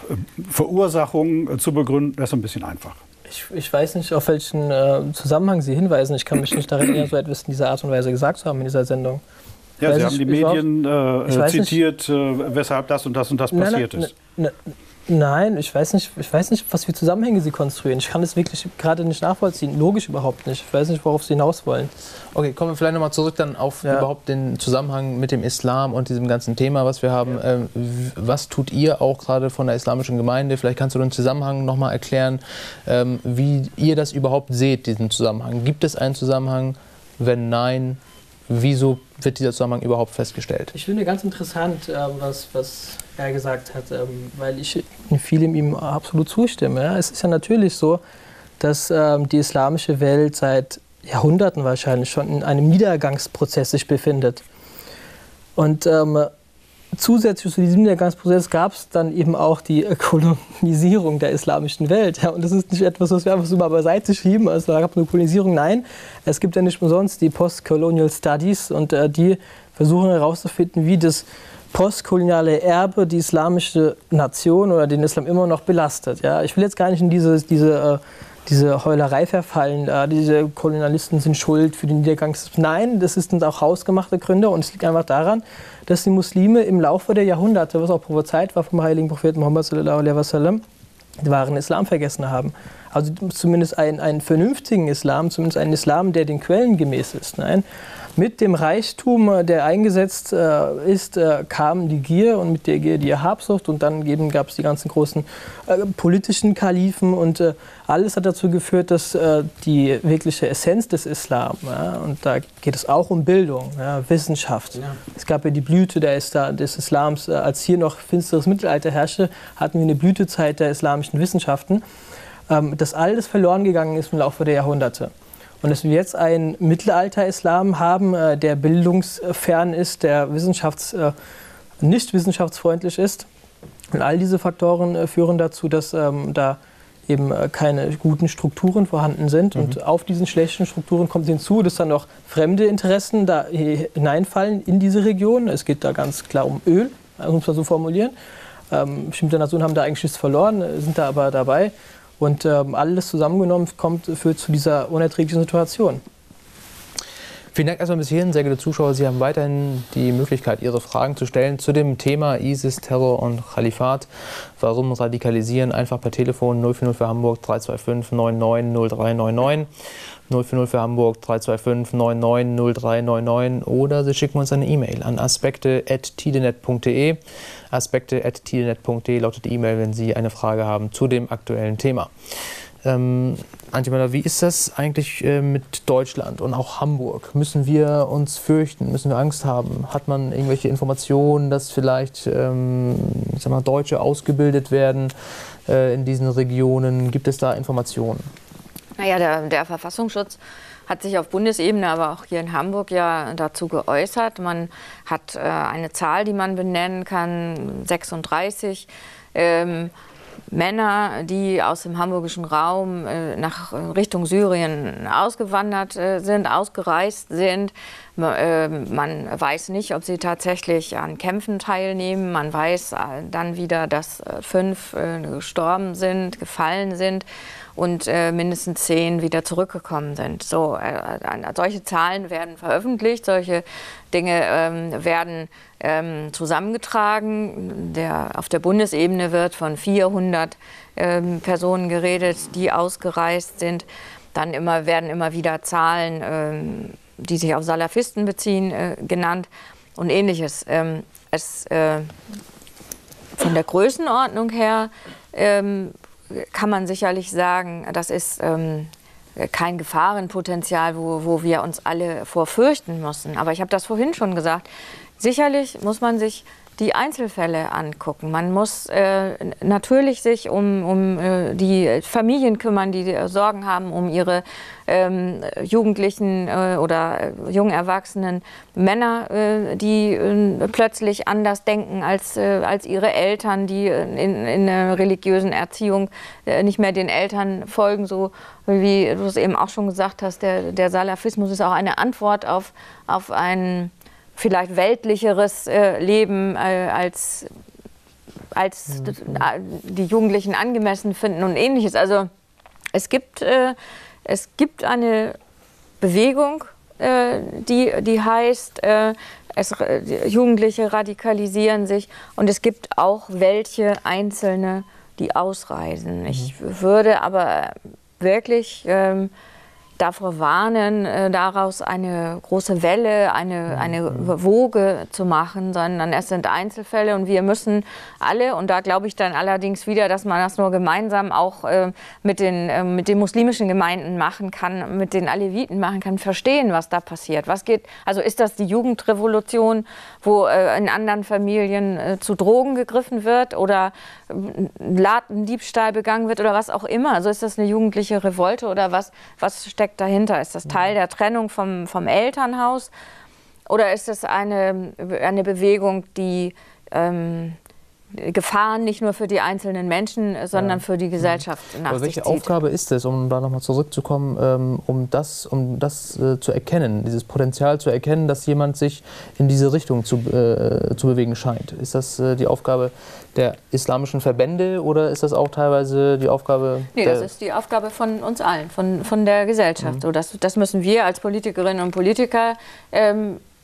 Verursachung äh, zu begründen, das ist ein bisschen einfach. Ich, ich weiß nicht, auf welchen äh, Zusammenhang Sie hinweisen. Ich kann mich nicht daran erinnern, so etwas in dieser Art und Weise gesagt zu haben in dieser Sendung. Ja, Sie haben die Medien äh, zitiert, äh, weshalb das und das und das nein, passiert nein, ist. Nein, nein, ich weiß nicht, ich weiß nicht, was für Zusammenhänge Sie konstruieren. Ich kann das wirklich gerade nicht nachvollziehen. Logisch überhaupt nicht. Ich weiß nicht, worauf Sie hinaus wollen. Okay, kommen wir vielleicht nochmal zurück dann auf ja. überhaupt den Zusammenhang mit dem Islam und diesem ganzen Thema, was wir haben. Ja. Ähm, was tut ihr auch gerade von der islamischen Gemeinde? Vielleicht kannst du den Zusammenhang nochmal erklären, ähm, wie ihr das überhaupt seht, diesen Zusammenhang. Gibt es einen Zusammenhang? Wenn nein, wieso wird dieser Zusammenhang überhaupt festgestellt? Ich finde ganz interessant, ähm, was, was er gesagt hat, ähm, weil ich in vielem ihm absolut zustimme. Ja. Es ist ja natürlich so, dass ähm, die islamische Welt seit Jahrhunderten wahrscheinlich schon in einem Niedergangsprozess sich befindet. Und ähm, zusätzlich zu diesem Niedergangsprozess gab es dann eben auch die Kolonisierung der islamischen Welt. Ja, und das ist nicht etwas, was wir einfach so mal beiseite schieben. Also da gab es eine Kolonisierung. Nein, es gibt ja nicht umsonst die Post-Colonial Studies und äh, die versuchen herauszufinden, wie das postkoloniale Erbe die islamische Nation oder den Islam immer noch belastet. Ja, ich will jetzt gar nicht in diese, diese, äh, diese Heulerei verfallen. Äh, diese Kolonialisten sind schuld für den Niedergang. Nein, das sind auch hausgemachte Gründe und es liegt einfach daran, dass die Muslime im Laufe der Jahrhunderte, was auch prophezeit war vom heiligen Propheten Muhammad sallallahu alaihi wasallam, den wahren Islam vergessen haben. Also zumindest einen, einen vernünftigen Islam, zumindest einen Islam, der den Quellen gemäß ist. Nein, mit dem Reichtum, der eingesetzt äh, ist, äh, kam die Gier und mit der Gier die Habsucht und dann gab es die ganzen großen äh, politischen Kalifen und äh, alles hat dazu geführt, dass äh, die wirkliche Essenz des Islam, ja, und da geht es auch um Bildung, ja, Wissenschaft. Ja. Es gab ja die Blüte der Isla des Islams, äh, als hier noch finsteres Mittelalter herrschte, hatten wir eine Blütezeit der islamischen Wissenschaften, ähm, dass alles verloren gegangen ist im Laufe der Jahrhunderte. Und dass wir jetzt einen Mittelalter-Islam haben, äh, der bildungsfern ist, der wissenschafts-, äh, nicht wissenschaftsfreundlich ist. Und all diese Faktoren äh, führen dazu, dass ähm, da eben äh, keine guten Strukturen vorhanden sind. Mhm. Und auf diesen schlechten Strukturen kommt hinzu, dass dann noch fremde Interessen da hineinfallen in diese Region. Es geht da ganz klar um Öl, um es mal so formulieren. Ähm, bestimmte Nationen haben da eigentlich Schiss verloren, sind da aber dabei. Und ähm, alles zusammengenommen kommt, führt zu dieser unerträglichen Situation. Vielen Dank erstmal bis hierhin, sehr geehrte Zuschauer. Sie haben weiterhin die Möglichkeit, Ihre Fragen zu stellen zu dem Thema ISIS, Terror und Kalifat. Warum radikalisieren? Einfach per Telefon null vier null für Hamburg drei zwei fünf neun neun null drei neun neun. null vier null für Hamburg drei zwei fünf neun neun null drei neun neun oder Sie schicken uns eine E-Mail an aspekte at tidenet punkt de. aspekte at tidenet punkt de lautet die E-Mail, wenn Sie eine Frage haben zu dem aktuellen Thema. Ähm, Antje Möller, wie ist das eigentlich äh, mit Deutschland und auch Hamburg? Müssen wir uns fürchten? Müssen wir Angst haben? Hat man irgendwelche Informationen, dass vielleicht ähm, ich sag mal, Deutsche ausgebildet werden äh, in diesen Regionen? Gibt es da Informationen? Naja, der, der Verfassungsschutz hat sich auf Bundesebene, aber auch hier in Hamburg ja dazu geäußert. Man hat äh, eine Zahl, die man benennen kann, sechsunddreißig ähm, Männer, die aus dem hamburgischen Raum äh, nach Richtung Syrien ausgewandert äh, sind, ausgereist sind. Äh, man weiß nicht, ob sie tatsächlich an Kämpfen teilnehmen. Man weiß äh, dann wieder, dass äh, fünf äh, gestorben sind, gefallen sind und äh, mindestens zehn wieder zurückgekommen sind. So, äh, solche Zahlen werden veröffentlicht, solche Dinge ähm, werden ähm, zusammengetragen. Der, auf der Bundesebene wird von vierhundert ähm, Personen geredet, die ausgereist sind. Dann immer, werden immer wieder Zahlen, ähm, die sich auf Salafisten beziehen, äh, genannt und Ähnliches. Ähm, es, äh, von der Größenordnung her ähm, kann man sicherlich sagen, das ist ähm, kein Gefahrenpotenzial, wo, wo wir uns alle vor fürchten müssen. Aber ich habe das vorhin schon gesagt, sicherlich muss man sich die Einzelfälle angucken. Man muss äh, natürlich sich um, um äh, die Familien kümmern, die äh, Sorgen haben, um ihre ähm, jugendlichen äh, oder äh, jungen erwachsenen Männer, äh, die äh, plötzlich anders denken als, äh, als ihre Eltern, die in, in der religiösen Erziehung äh, nicht mehr den Eltern folgen, so wie du es eben auch schon gesagt hast. Der, der Salafismus ist auch eine Antwort auf, auf einen vielleicht weltlicheres äh, Leben äh, als, als mhm. die Jugendlichen angemessen finden und Ähnliches. Also es gibt, äh, es gibt eine Bewegung, äh, die, die heißt, äh, es, äh, Jugendliche radikalisieren sich und es gibt auch welche Einzelne, die ausreisen. Mhm. Ich würde aber wirklich ähm, davor warnen, äh, daraus eine große Welle, eine, eine Woge zu machen, sondern es sind Einzelfälle und wir müssen alle, und da glaube ich dann allerdings wieder, dass man das nur gemeinsam auch äh, mit, den, äh, mit den muslimischen Gemeinden machen kann, mit den Aleviten machen kann, verstehen, was da passiert. Was geht, also ist das die Jugendrevolution, wo äh, in anderen Familien äh, zu Drogen gegriffen wird oder äh, Ladendiebstahl begangen wird oder was auch immer? Also ist das eine jugendliche Revolte oder was, was steckt dahinter? Ist das Teil der Trennung vom, vom Elternhaus oder ist es eine, eine Bewegung, die ähm, Gefahren nicht nur für die einzelnen Menschen, sondern ja. für die Gesellschaft nach Aber sich welche zieht? Aufgabe ist es, um da nochmal zurückzukommen, ähm, um das, um das äh, zu erkennen, dieses Potenzial zu erkennen, dass jemand sich in diese Richtung zu, äh, zu bewegen scheint? Ist das äh, die Aufgabe der islamischen Verbände oder ist das auch teilweise die Aufgabe Nee, der das ist die Aufgabe von uns allen, von, von der Gesellschaft. Mhm. So, das, das müssen wir als Politikerinnen und Politiker ähm,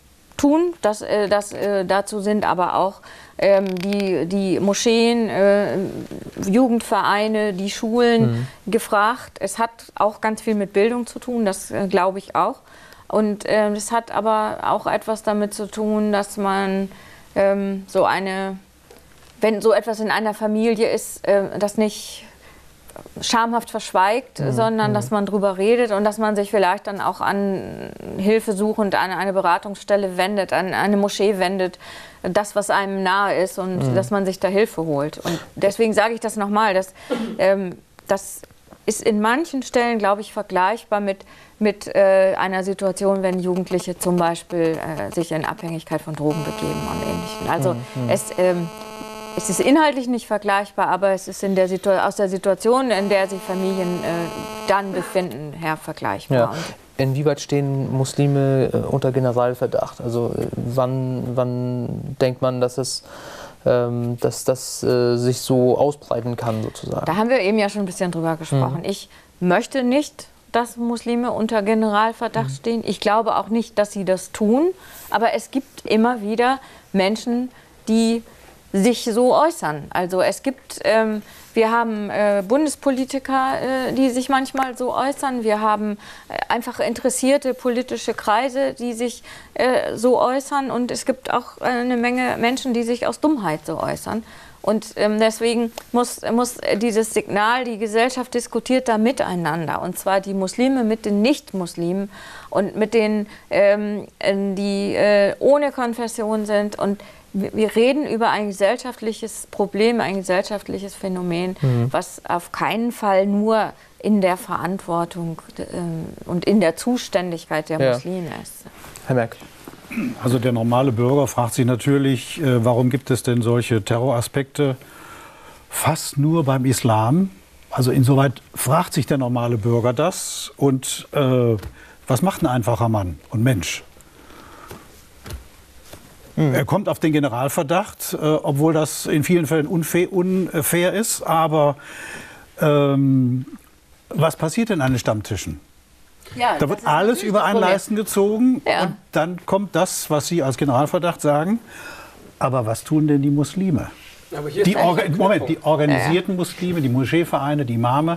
tun. Das, äh, das, äh, dazu sind aber auch ähm, die, die Moscheen, äh, Jugendvereine, die Schulen mhm. gefragt. Es hat auch ganz viel mit Bildung zu tun, das äh, glaube ich auch. Und äh, es hat aber auch etwas damit zu tun, dass man ähm, so eine, wenn so etwas in einer Familie ist, äh, das nicht schamhaft verschweigt, mhm. sondern mhm. dass man drüber redet und dass man sich vielleicht dann auch an Hilfe suchend an eine Beratungsstelle wendet, an eine Moschee wendet, das, was einem nahe ist und mhm. dass man sich da Hilfe holt. Und deswegen sage ich das nochmal, dass, ähm, das ist in manchen Stellen, glaube ich, vergleichbar mit, mit äh, einer Situation, wenn Jugendliche zum Beispiel äh, sich in Abhängigkeit von Drogen begeben und Ähnlichem. Also mhm. es ähm, Es ist inhaltlich nicht vergleichbar, aber es ist in der aus der Situation, in der sich Familien äh, dann befinden, her vergleichbar. Ja. Inwieweit stehen Muslime äh, unter Generalverdacht? Also äh, wann, wann denkt man, dass es ähm, dass das äh, sich so ausbreiten kann, sozusagen? Da haben wir eben ja schon ein bisschen drüber gesprochen. Mhm. Ich möchte nicht, dass Muslime unter Generalverdacht mhm. stehen. Ich glaube auch nicht, dass sie das tun. Aber es gibt immer wieder Menschen, die sich so äußern. Also es gibt, ähm, wir haben äh, Bundespolitiker, äh, die sich manchmal so äußern. Wir haben äh, einfach interessierte politische Kreise, die sich äh, so äußern. Und es gibt auch eine Menge Menschen, die sich aus Dummheit so äußern. Und ähm, deswegen muss, muss dieses Signal, die Gesellschaft diskutiert da miteinander. Und zwar die Muslime mit den Nicht-Muslimen und mit denen, ähm, die äh, ohne Konfession sind. Und wir reden über ein gesellschaftliches Problem, ein gesellschaftliches Phänomen, mhm. was auf keinen Fall nur in der Verantwortung äh, und in der Zuständigkeit der ja. Muslime ist. Herr Merck. Also der normale Bürger fragt sich natürlich, äh, warum gibt es denn solche Terroraspekte fast nur beim Islam? Also insoweit fragt sich der normale Bürger das. Und äh, was macht ein einfacher Mann und Mensch? Mhm. Er kommt auf den Generalverdacht, äh, obwohl das in vielen Fällen unfair, unfair ist. Aber ähm, was passiert denn an den Stammtischen? Ja, da wird alles über einen Leisten gezogen ja. und dann kommt das, was Sie als Generalverdacht sagen. Aber was tun denn die Muslime? Aber hier die, Orga Moment, die organisierten ja. Muslime, die Moscheevereine, die Imame.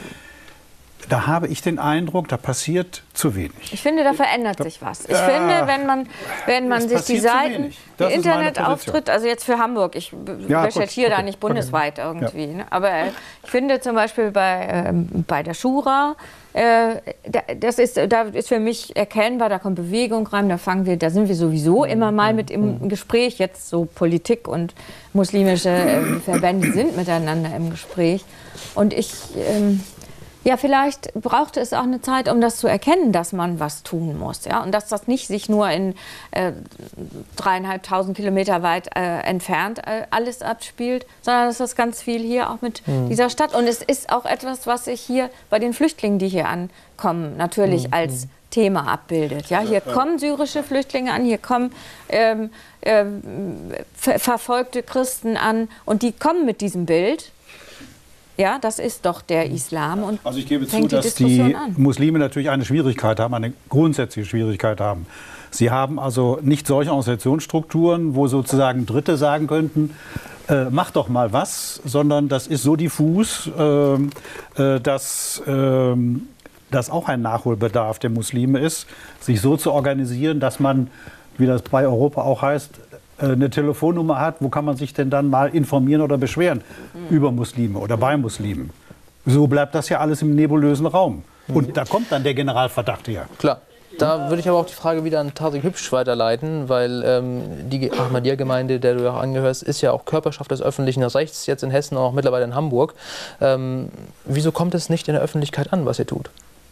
Da habe ich den Eindruck, da passiert zu wenig. Ich finde, da verändert sich was. Ich äh, finde, wenn man, wenn man sich die Seiten, die Internetauftritt, also jetzt für Hamburg, ich ja, recherchiere okay. da nicht bundesweit okay. irgendwie, ja. ne? aber ich finde zum Beispiel bei, ähm, bei der Schura, äh, das ist, da ist für mich erkennbar, da kommt Bewegung rein, da fangen wir, da sind wir sowieso immer mal mit im Gespräch, jetzt so Politik und muslimische äh, Verbände sind miteinander im Gespräch und ich... Ähm, Ja, vielleicht brauchte es auch eine Zeit, um das zu erkennen, dass man was tun muss. Ja? Und dass das nicht sich nur in äh, dreieinhalbtausend Kilometer weit äh, entfernt äh, alles abspielt, sondern dass das ganz viel hier auch mit mhm. dieser Stadt. Und es ist auch etwas, was sich hier bei den Flüchtlingen, die hier ankommen, natürlich mhm. als Thema abbildet. Ja? Hier kommen syrische Flüchtlinge an, hier kommen ähm, ähm, ver verfolgte Christen an und die kommen mit diesem Bild. Ja, das ist doch der Islam. Und also ich gebe zu, dass die an. Muslime natürlich eine Schwierigkeit haben, eine grundsätzliche Schwierigkeit haben. Sie haben also nicht solche Organisationsstrukturen, wo sozusagen Dritte sagen könnten, äh, mach doch mal was, sondern das ist so diffus, äh, äh, dass äh, das auch ein Nachholbedarf der Muslime ist, sich so zu organisieren, dass man, wie das bei Europa auch heißt, eine Telefonnummer hat, wo kann man sich denn dann mal informieren oder beschweren mhm. über Muslime oder bei Muslimen. So bleibt das ja alles im nebulösen Raum. Mhm. Und da kommt dann der Generalverdacht her. Klar. Da würde ich aber auch die Frage wieder an Tarik Hübsch weiterleiten, weil ähm, die Ahmadiyya-Gemeinde, der du ja auch angehörst, ist ja auch Körperschaft des öffentlichen Rechts, jetzt in Hessen und auch mittlerweile in Hamburg. Ähm, wieso kommt es nicht in der Öffentlichkeit an, was ihr tut?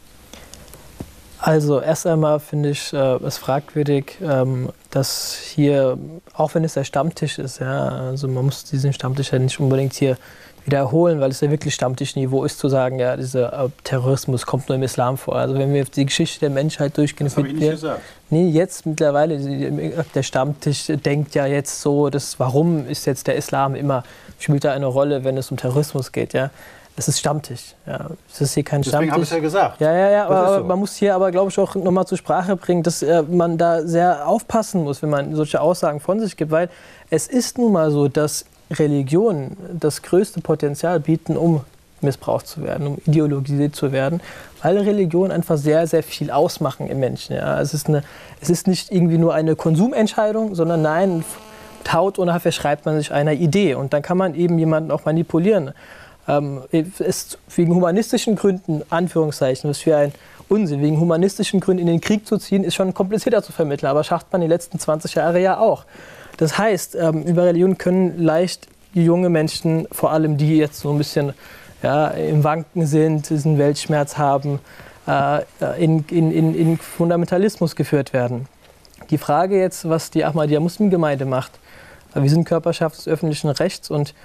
Also erst einmal finde ich äh, es fragwürdig, ähm, dass hier, auch wenn es der Stammtisch ist, ja, also man muss diesen Stammtisch ja nicht unbedingt hier wiederholen, weil es ja wirklich Stammtischniveau ist, zu sagen, ja, dieser äh, Terrorismus kommt nur im Islam vor. Also wenn wir die Geschichte der Menschheit durchgehen, das habe ich nicht gesagt. Nee, jetzt mittlerweile, der Stammtisch denkt ja jetzt so, dass, warum ist jetzt der Islam immer, spielt da eine Rolle, wenn es um Terrorismus geht, ja. das ist Stammtisch. Ja, das ist hier kein Deswegen Stammtisch. habe ich es ja gesagt. Ja, ja, ja, aber so. Man muss hier aber, glaube ich, auch nochmal zur Sprache bringen, dass äh, man da sehr aufpassen muss, wenn man solche Aussagen von sich gibt, weil es ist nun mal so, dass Religionen das größte Potenzial bieten, um missbraucht zu werden, um ideologisiert zu werden, weil Religionen einfach sehr, sehr viel ausmachen im Menschen. Ja. Es ist eine, es ist nicht irgendwie nur eine Konsumentscheidung, sondern nein, mit Haut und Haar verschreibt man sich einer Idee und dann kann man eben jemanden auch manipulieren. Ähm, ist wegen humanistischen Gründen, Anführungszeichen, was für ein Unsinn, wegen humanistischen Gründen in den Krieg zu ziehen, ist schon komplizierter zu vermitteln, aber schafft man die letzten zwanzig Jahre ja auch. Das heißt, ähm, über Religion können leicht junge Menschen, vor allem die jetzt so ein bisschen ja, im Wanken sind, diesen Weltschmerz haben, äh, in, in, in, in Fundamentalismus geführt werden. Die Frage jetzt, was die Ahmadiyya-Muslimgemeinde macht. Wir sind Körperschaft des öffentlichen Rechts und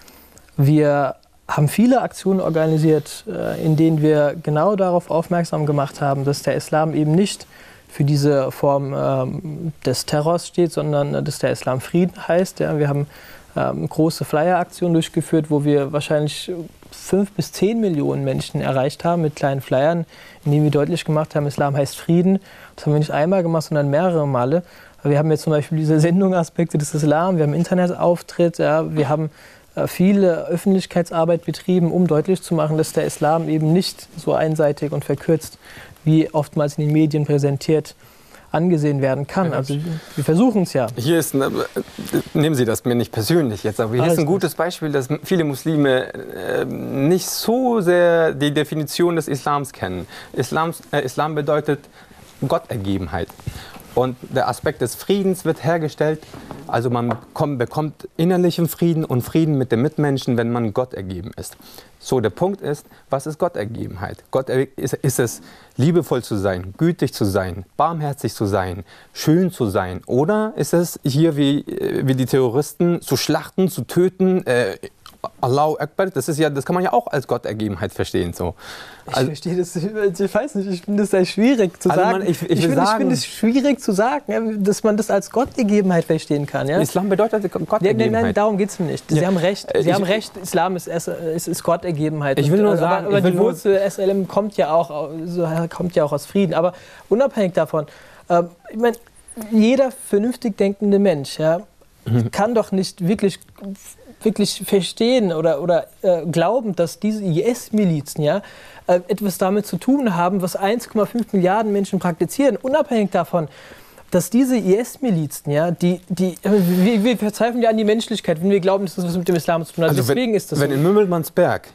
wir haben viele Aktionen organisiert, in denen wir genau darauf aufmerksam gemacht haben, dass der Islam eben nicht für diese Form ähm, des Terrors steht, sondern dass der Islam Frieden heißt. Ja, wir haben ähm, große Flyer-Aktionen durchgeführt, wo wir wahrscheinlich fünf bis zehn Millionen Menschen erreicht haben mit kleinen Flyern, in denen wir deutlich gemacht haben, Islam heißt Frieden. Das haben wir nicht einmal gemacht, sondern mehrere Male. Wir haben jetzt zum Beispiel diese Sendung Aspekte des Islam, wir haben Internetauftritt, ja, wir haben äh, viele Öffentlichkeitsarbeit betrieben, um deutlich zu machen, dass der Islam eben nicht so einseitig und verkürzt, wie oftmals in den Medien präsentiert, angesehen werden kann. Also wir versuchen es ja. Hier ist, ein, nehmen Sie das mir nicht persönlich jetzt, aber hier Alles ist ein gutes Beispiel, dass viele Muslime äh, nicht so sehr die Definition des Islams kennen. Islams, äh, Islam bedeutet Gottergebenheit. Und der Aspekt des Friedens wird hergestellt, also man bekommt, bekommt innerlichen Frieden und Frieden mit den Mitmenschen, wenn man Gott ergeben ist. So, der Punkt ist, was ist Gottergebenheit? Gott ist, ist es, liebevoll zu sein, gütig zu sein, barmherzig zu sein, schön zu sein? Oder ist es hier wie, wie die Terroristen zu schlachten, zu töten, äh, Allahu Akbar, das ist ja, das kann man ja auch als Gottergebenheit verstehen. So. Also, ich verstehe das, ich weiß nicht, ich finde das sehr schwierig zu also sagen. Man, ich ich, ich finde find es schwierig zu sagen, dass man das als Gottergebenheit verstehen kann. Ja? Islam bedeutet Gottergebenheit. Nein, nein, nein, darum geht es mir nicht. Sie ja. haben recht, Sie ich, haben recht, Islam ist, ist, ist Gottergebenheit. Ich will nur sagen, aber, aber ich will die Wurzel S L M kommt ja, auch, kommt ja auch aus Frieden. Aber unabhängig davon, äh, ich meine, jeder vernünftig denkende Mensch ja, mhm. kann doch nicht wirklich... wirklich verstehen oder, oder äh, glauben, dass diese I S-Milizen ja, äh, etwas damit zu tun haben, was eins Komma fünf Milliarden Menschen praktizieren, unabhängig davon, dass diese I S-Milizen, ja, die, die, äh, wir, wir verzweifeln ja an die Menschlichkeit, wenn wir glauben, dass das was mit dem Islam zu tun hat. Also Deswegen wenn, ist das wenn so. in Mümmelmannsberg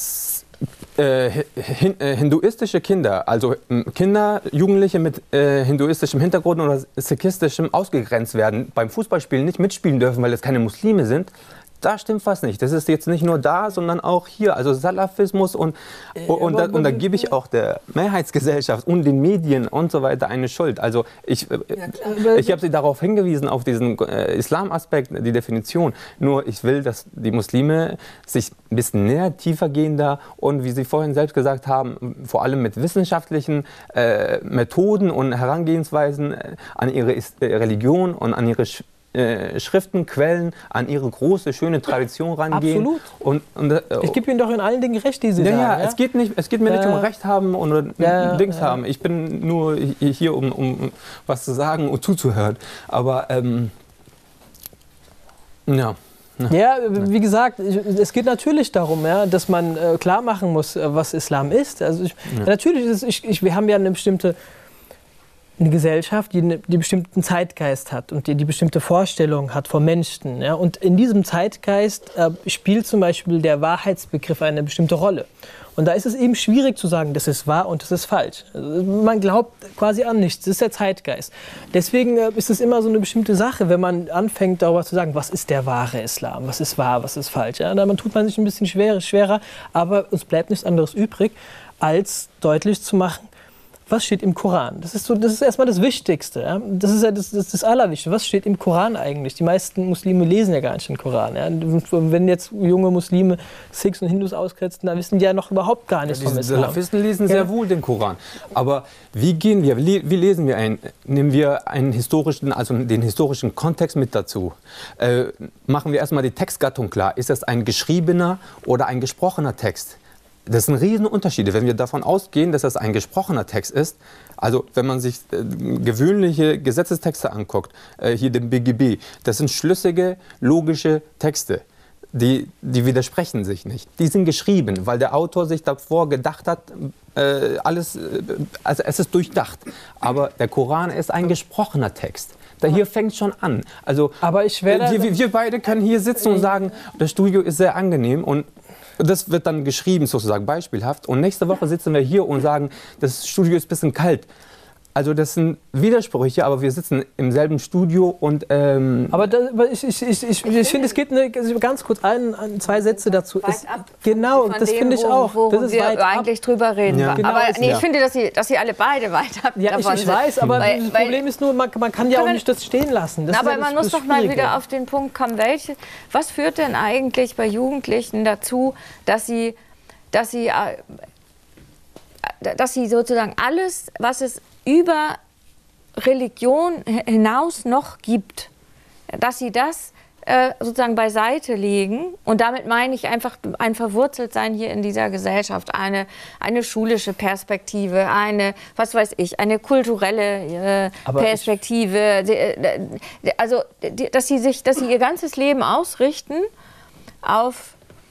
äh, hin, äh, hinduistische Kinder, also äh, Kinder, Jugendliche mit äh, hinduistischem Hintergrund oder sikhistischem ausgegrenzt werden, beim Fußballspielen nicht mitspielen dürfen, weil es keine Muslime sind, da stimmt was nicht. Das ist jetzt nicht nur da, sondern auch hier. Also Salafismus und, und, und, da, und da gebe ich auch der Mehrheitsgesellschaft und den Medien und so weiter eine Schuld. Also ich, ich habe Sie darauf hingewiesen, auf diesen äh, Islam-Aspekt, die Definition. Nur ich will, dass die Muslime sich ein bisschen näher, tiefergehender und, wie Sie vorhin selbst gesagt haben, vor allem mit wissenschaftlichen äh, Methoden und Herangehensweisen äh, an ihre äh, Religion und an ihre Sch Äh, Schriften, Quellen, an ihre große, schöne Tradition rangehen. Absolut. Und, und, äh, ich gebe Ihnen doch in allen Dingen recht, die Sie ja, sagen. Ja, ja, es geht, nicht, es geht mir äh, nicht um Recht haben oder ja, Dings ja. haben. Ich bin nur hier, um, um was zu sagen und zuzuhören. Aber, ähm, ja. Ja, wie gesagt, es geht natürlich darum, ja, dass man äh, klar machen muss, was Islam ist. Also ich, ja. Natürlich ist es, ich, ich, wir haben ja eine bestimmte eine Gesellschaft, die einen die bestimmten Zeitgeist hat und die die bestimmte Vorstellung hat von Menschen. Ja? Und in diesem Zeitgeist äh, spielt zum Beispiel der Wahrheitsbegriff eine bestimmte Rolle. Und da ist es eben schwierig zu sagen, das ist wahr und das ist falsch. Also man glaubt quasi an nichts, das ist der Zeitgeist. Deswegen äh, ist es immer so eine bestimmte Sache, wenn man anfängt darüber zu sagen, was ist der wahre Islam, was ist wahr, was ist falsch. Ja? Da tut man sich ein bisschen schwer, schwerer, aber uns bleibt nichts anderes übrig, als deutlich zu machen, was steht im Koran? Das ist, so, das ist erstmal das Wichtigste. Ja? Das ist ja das, das, das Allerwichtigste. Was steht im Koran eigentlich? Die meisten Muslime lesen ja gar nicht den Koran. Ja? Wenn jetzt junge Muslime Sikhs und Hindus auskretzen, dann wissen die ja noch überhaupt gar nichts ja, vom Islam. Salafisten lesen sehr ja. wohl den Koran. Aber wie gehen wir, wie lesen wir ein? Nehmen wir einen historischen, also den historischen Kontext mit dazu? Äh, machen wir erstmal die Textgattung klar. Ist das ein geschriebener oder ein gesprochener Text? Das sind Riesenunterschiede. Wenn wir davon ausgehen, dass das ein gesprochener Text ist, also wenn man sich äh, gewöhnliche Gesetzestexte anguckt, äh, hier den B G B, das sind schlüssige, logische Texte. Die, die widersprechen sich nicht. Die sind geschrieben, weil der Autor sich davor gedacht hat, äh, alles, äh, also es ist durchdacht. Aber der Koran ist ein gesprochener Text. Da hier fängt schon an. Also aber ich werde, wir, wir beide können hier sitzen und sagen, das Studio ist sehr angenehm und das wird dann geschrieben, sozusagen beispielhaft. Und nächste Woche sitzen wir hier und sagen, das Studio ist ein bisschen kalt. Also das sind Widersprüche, aber wir sitzen im selben Studio und... Ähm aber das, ich, ich, ich, ich, ich finde, es geht eine, ganz kurz ein, ein, zwei Sätze dazu. Weit es, ab genau, das finde ich auch. Wo das ist wir weit eigentlich ab. drüber reden. Ja. Genau, aber nee, ich ja. finde, dass sie, dass sie alle beide weit ab Ja, ich, davon ich sind. weiß, aber Weil- das weil- Problem ist nur, man, man kann ja auch nicht das stehen lassen. Das Na, ist ja aber das, man muss das doch mal Schwierige. wieder auf den Punkt kommen, welche, was führt denn eigentlich bei Jugendlichen dazu, dass sie, dass sie, äh, dass sie sozusagen alles, was es über Religion hinaus noch gibt, dass sie das äh, sozusagen beiseite legen. Und damit meine ich einfach ein Verwurzeltsein hier in dieser Gesellschaft, eine, eine schulische Perspektive, eine, was weiß ich, eine kulturelle äh, Aber Perspektive. Die, äh, also, die, dass sie sich, dass sie ihr ganzes Leben ausrichten auf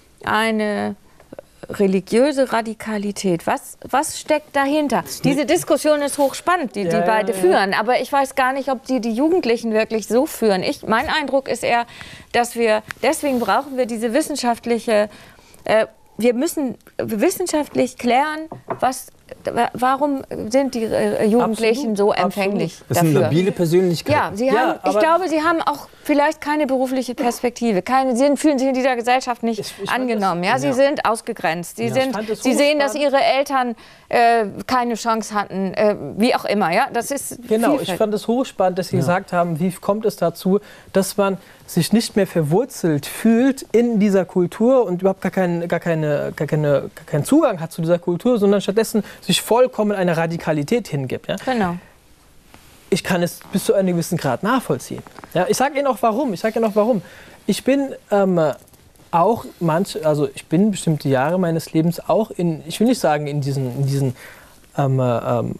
eine religiöse Radikalität. Was, was steckt dahinter? Diese Diskussion ist hochspannend, die, die Ja, beide ja, ja. führen. Aber ich weiß gar nicht, ob die die Jugendlichen wirklich so führen. Ich, mein Eindruck ist eher, dass wir, deswegen brauchen wir diese wissenschaftliche, äh, wir müssen wissenschaftlich klären, was, warum sind die äh, Jugendlichen Absolut, so empfänglich das sind dafür. labile Persönlichkeiten. Ja, sie Ja, haben, ich aber- glaube, sie haben auch vielleicht keine berufliche Perspektive. Keine, sie fühlen sich in dieser Gesellschaft nicht Ich- ich fand angenommen. das- Ja, sie ja. sind ausgegrenzt. Sie, Ja. Ich sind, fand das sie sehen, dass hochspannend. ihre Eltern äh, keine Chance hatten, äh, wie auch immer. Ja, das ist Genau, ich Vielfalt. fand es hochspannend, dass Sie gesagt haben, wie kommt es dazu, dass man sich nicht mehr verwurzelt fühlt in dieser Kultur und überhaupt gar, kein, gar, keine, gar, keine, gar keinen Zugang hat zu dieser Kultur, sondern stattdessen sich vollkommen einer Radikalität hingibt. Ja? Genau. Ich kann es bis zu einem gewissen Grad nachvollziehen. Ja, ich sage Ihnen auch warum. Ich sage Ihnen auch warum. Ich bin ähm, auch manche, also ich bin bestimmte Jahre meines Lebens auch in, ich will nicht sagen in diesen, in diesen ähm, ähm,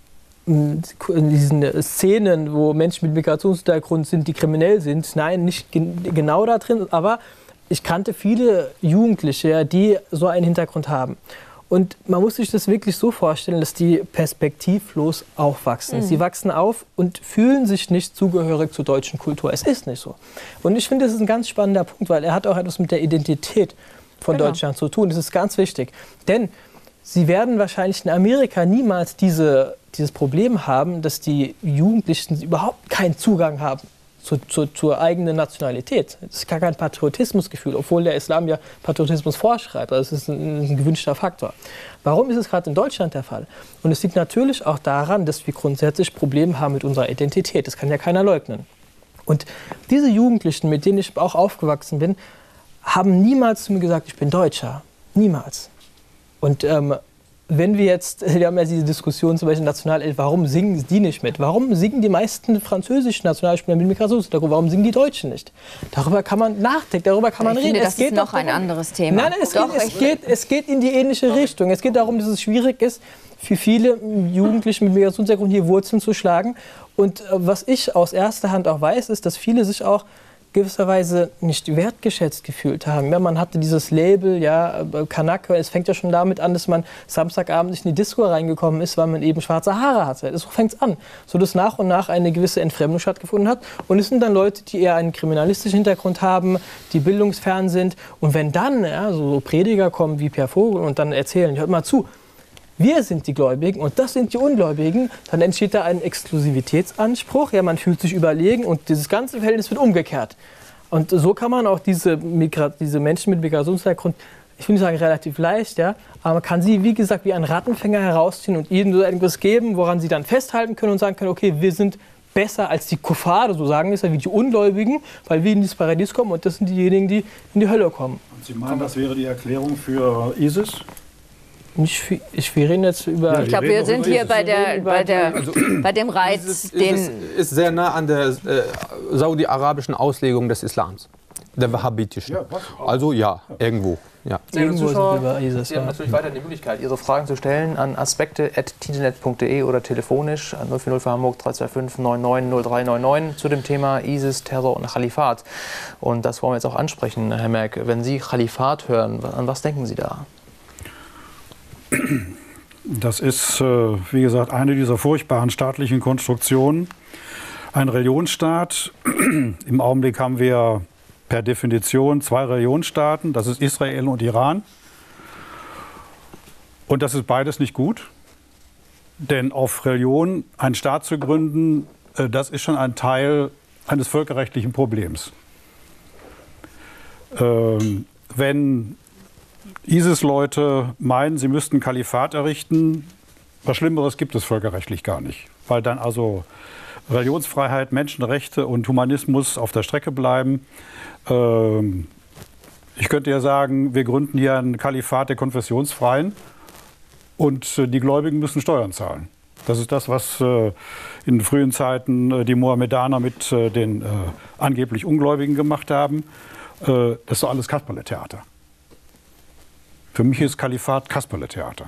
in diesen Szenen, wo Menschen mit Migrationshintergrund sind, die kriminell sind. Nein, nicht gen genau da drin, aber ich kannte viele Jugendliche, die so einen Hintergrund haben. Und man muss sich das wirklich so vorstellen, dass die perspektivlos aufwachsen. Mhm. Sie wachsen auf und fühlen sich nicht zugehörig zur deutschen Kultur. Es ist nicht so. Und ich finde, das ist ein ganz spannender Punkt, weil er hat auch etwas mit der Identität von Genau. Deutschland zu tun. Das ist ganz wichtig. Denn sie werden wahrscheinlich in Amerika niemals diese, dieses Problem haben, dass die Jugendlichen überhaupt keinen Zugang haben zu, zu, zur eigenen Nationalität. Es ist gar kein Patriotismusgefühl, obwohl der Islam ja Patriotismus vorschreibt. Also es ist ein, ein gewünschter Faktor. Warum ist es gerade in Deutschland der Fall? Und es liegt natürlich auch daran, dass wir grundsätzlich Probleme haben mit unserer Identität. Das kann ja keiner leugnen. Und diese Jugendlichen, mit denen ich auch aufgewachsen bin, haben niemals zu mir gesagt, ich bin Deutscher. Niemals. Und ähm, wenn wir jetzt, wir haben ja diese Diskussion zum Beispiel Nationalelf, warum singen die nicht mit? Warum singen die meisten französischen Nationalspieler mit Migrationshintergrund? Warum singen die Deutschen nicht? Darüber kann man nachdenken, darüber kann man Ich reden. finde, Es das ist noch auch ein darum- anderes Thema. Nein, nein, es, Doch, geht, es, ich- geht, es geht in die ähnliche Richtung. Es geht darum, dass es schwierig ist, für viele Jugendliche mit Migrationshintergrund hier Wurzeln zu schlagen. Und äh, was ich aus erster Hand auch weiß, ist, dass viele sich auch gewisserweise nicht wertgeschätzt gefühlt haben. Ja, man hatte dieses Label, ja, Kanake, es fängt ja schon damit an, dass man Samstagabend nicht in die Disco reingekommen ist, weil man eben schwarze Haare hatte. So fängt es an. So dass nach und nach eine gewisse Entfremdung stattgefunden hat. Und es sind dann Leute, die eher einen kriminalistischen Hintergrund haben, die bildungsfern sind. Und wenn dann ja, so Prediger kommen wie Per Vogel und dann erzählen, hört mal zu, wir sind die Gläubigen und das sind die Ungläubigen, dann entsteht da ein Exklusivitätsanspruch. Ja, man fühlt sich überlegen und dieses ganze Verhältnis wird umgekehrt. Und so kann man auch diese, Migra diese Menschen mit Migrationshintergrund, ich will nicht sagen relativ leicht, ja, aber man kann sie, wie gesagt, wie ein Rattenfänger herausziehen und ihnen so etwas geben, woran sie dann festhalten können und sagen können, okay, wir sind besser als die Kuffare, so sagen es ja, wie die Ungläubigen, weil wir in das Paradies kommen und das sind diejenigen, die in die Hölle kommen. Und Sie meinen, das wäre die Erklärung für ISIS? Nicht viel, ich, wir reden jetzt über... Ja, Ich glaube, reden wir doch sind über hier Jesus. bei, der, reden über bei, der, Also, bei dem Reiz, Dieses den... ist, ist sehr nah an der äh, saudi-arabischen Auslegung des Islams. Der wahhabitische. Ja, also ja, irgendwo. Ja. Irgendwo Zuschauer, über ISIS, Sie haben natürlich weiterhin die Möglichkeit, Ihre Fragen zu stellen an aspekte at tdnet punkt de oder telefonisch an null vier null für Hamburg drei zwei fünf neun neun null drei neun neun zu dem Thema ISIS, Terror und Khalifat. Und das wollen wir jetzt auch ansprechen, Herr Merck. Wenn Sie Khalifat hören, an was denken Sie da? Das ist, wie gesagt, eine dieser furchtbaren staatlichen Konstruktionen. Ein Religionsstaat. Im Augenblick haben wir per Definition zwei Religionsstaaten. Das ist Israel und Iran. Und das ist beides nicht gut. Denn auf Religion einen Staat zu gründen, das ist schon ein Teil eines völkerrechtlichen Problems. Ähm, wenn ISIS-Leute meinen, sie müssten ein Kalifat errichten, was Schlimmeres gibt es völkerrechtlich gar nicht. Weil dann also Religionsfreiheit, Menschenrechte und Humanismus auf der Strecke bleiben. Ähm, ich könnte ja sagen, wir gründen hier ein Kalifat der Konfessionsfreien und äh, die Gläubigen müssen Steuern zahlen. Das ist das, was äh, in frühen Zeiten äh, die Mohammedaner mit äh, den äh, angeblich Ungläubigen gemacht haben. Äh, das ist doch alles Kasperletheater. Für mich ist Kalifat Kasperletheater.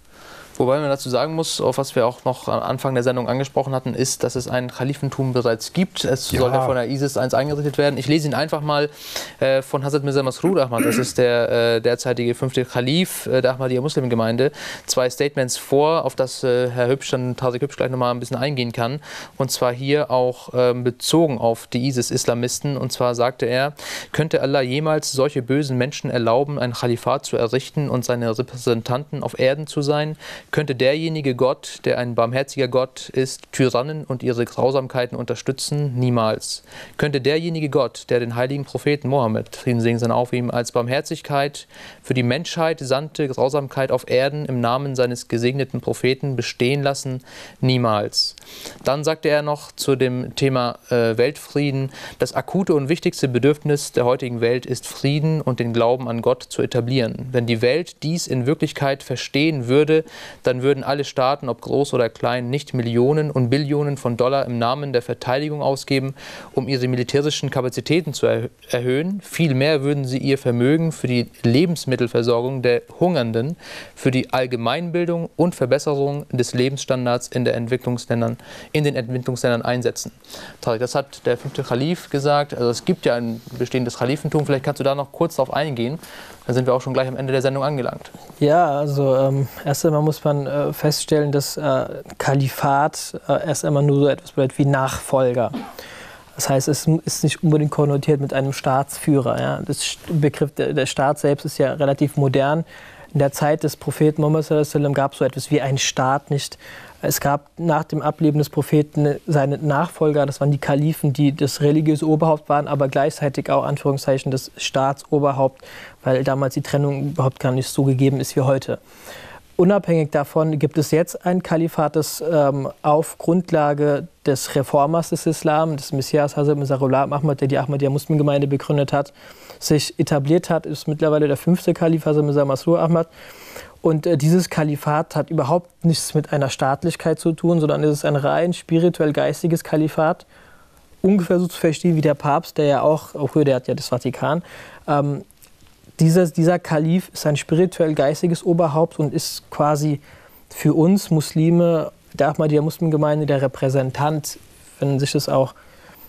Wobei man dazu sagen muss, auf was wir auch noch am Anfang der Sendung angesprochen hatten, ist, dass es ein Khalifentum bereits gibt. Es ja. soll ja von der ISIS eins eingerichtet werden. Ich lese ihn einfach mal äh, von Hazrat Mirza Masroor Ahmad, das ist der äh, derzeitige fünfte Khalif äh, der Ahmadiyya Muslimgemeinde, zwei Statements vor, auf das äh, Herr Hübsch, dann Tarek Hübsch gleich nochmal ein bisschen eingehen kann. Und zwar hier auch äh, bezogen auf die ISIS-Islamisten. Und zwar sagte er, könnte Allah jemals solche bösen Menschen erlauben, ein Khalifat zu errichten und seine Repräsentanten auf Erden zu sein? Könnte derjenige Gott, der ein barmherziger Gott ist, Tyrannen und ihre Grausamkeiten unterstützen? Niemals. Könnte derjenige Gott, der den heiligen Propheten Mohammed, Frieden segne sein auf ihm, als Barmherzigkeit für die Menschheit sandte, Grausamkeit auf Erden im Namen seines gesegneten Propheten bestehen lassen? Niemals. Dann sagte er noch zu dem Thema äh, Weltfrieden, das akute und wichtigste Bedürfnis der heutigen Welt ist Frieden und den Glauben an Gott zu etablieren. Wenn die Welt dies in Wirklichkeit verstehen würde, dann würden alle Staaten, ob groß oder klein, nicht Millionen und Billionen von Dollar im Namen der Verteidigung ausgeben, um ihre militärischen Kapazitäten zu erhö- erhöhen. Vielmehr würden sie ihr Vermögen für die Lebensmittelversorgung der Hungernden, für die Allgemeinbildung und Verbesserung des Lebensstandards in, der Entwicklungsländern, in den Entwicklungsländern einsetzen. Tarek, das hat der fünfte Khalif gesagt. Also es gibt ja ein bestehendes Khalifentum. Vielleicht kannst du da noch kurz darauf eingehen. Da sind wir auch schon gleich am Ende der Sendung angelangt. Ja, also ähm, erst einmal muss man äh, feststellen, dass äh, Kalifat äh, erst einmal nur so etwas bedeutet wie Nachfolger. Das heißt, es ist nicht unbedingt konnotiert mit einem Staatsführer. Ja. Das Begriff der, der Staat selbst ist ja relativ modern. In der Zeit des Propheten Muhammad sallallahu alaihi wasallam gab es so etwas wie einen Staat nicht. Es gab nach dem Ableben des Propheten seine Nachfolger, das waren die Kalifen, die das religiöse Oberhaupt waren, aber gleichzeitig auch Anführungszeichen das Staatsoberhaupt, weil damals die Trennung überhaupt gar nicht so gegeben ist wie heute. Unabhängig davon gibt es jetzt ein Kalifat, das ähm, auf Grundlage des Reformers des Islam, des Messias Hazrat Mirza Ghulam Ahmad, der die Ahmadiyya Muslimgemeinde begründet hat, sich etabliert hat, ist mittlerweile der fünfte Kalif, Hazrat Mirza Masroor Ahmad. Und äh, dieses Kalifat hat überhaupt nichts mit einer Staatlichkeit zu tun, sondern es ist ein rein spirituell-geistiges Kalifat. Ungefähr so zu verstehen wie der Papst, der ja auch, obwohl der hat ja das Vatikan, ähm, dieser, dieser Kalif ist ein spirituell-geistiges Oberhaupt und ist quasi für uns Muslime, der Ahmadiyya Muslimgemeinde, der Repräsentant, wenn sich das auch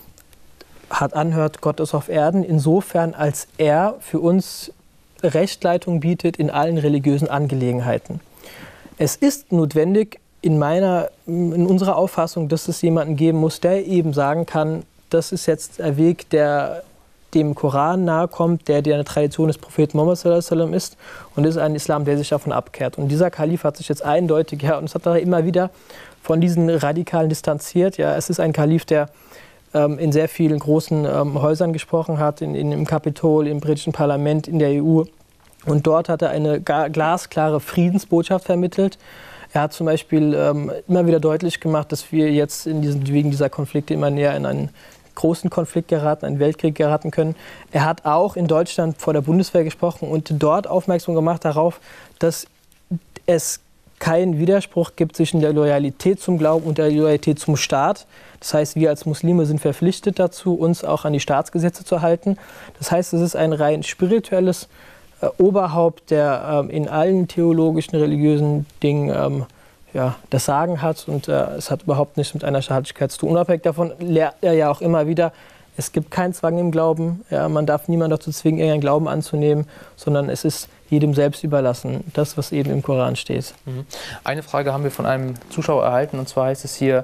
hart anhört, Gott ist auf Erden, insofern als er für uns Rechtleitung bietet in allen religiösen Angelegenheiten. Es ist notwendig in meiner, in unserer Auffassung, dass es jemanden geben muss, der eben sagen kann, das ist jetzt ein Weg, der dem Koran nahe kommt, der der Tradition des Propheten Muhammad sallallahu alaihi wasallam ist, und ist ein Islam, der sich davon abkehrt. Und dieser Kalif hat sich jetzt eindeutig, ja, und es hat er immer wieder von diesen Radikalen distanziert. Ja, es ist ein Kalif, der ähm, in sehr vielen großen ähm, Häusern gesprochen hat, in, in, im Kapitol, im britischen Parlament, in der E U. Und dort hat er eine glasklare Friedensbotschaft vermittelt. Er hat zum Beispiel ähm, immer wieder deutlich gemacht, dass wir jetzt in diesen, wegen dieser Konflikte immer näher in einen großen Konflikt geraten, einen Weltkrieg geraten können. Er hat auch in Deutschland vor der Bundeswehr gesprochen und dort aufmerksam gemacht darauf, dass es keinen Widerspruch gibt zwischen der Loyalität zum Glauben und der Loyalität zum Staat. Das heißt, wir als Muslime sind verpflichtet dazu, uns auch an die Staatsgesetze zu halten. Das heißt, es ist ein rein spirituelles äh, Oberhaupt, der ähm, in allen theologischen, religiösen Dingen ähm, ja, das Sagen hat. Und äh, es hat überhaupt nichts mit einer Staatlichkeit zu tun. Unabhängig davon lehrt er ja auch immer wieder, es gibt keinen Zwang im Glauben. Ja, man darf niemanden dazu zwingen, irgendeinen Glauben anzunehmen, sondern es ist jedem selbst überlassen, das, was eben im Koran steht. Eine Frage haben wir von einem Zuschauer erhalten, und zwar heißt es hier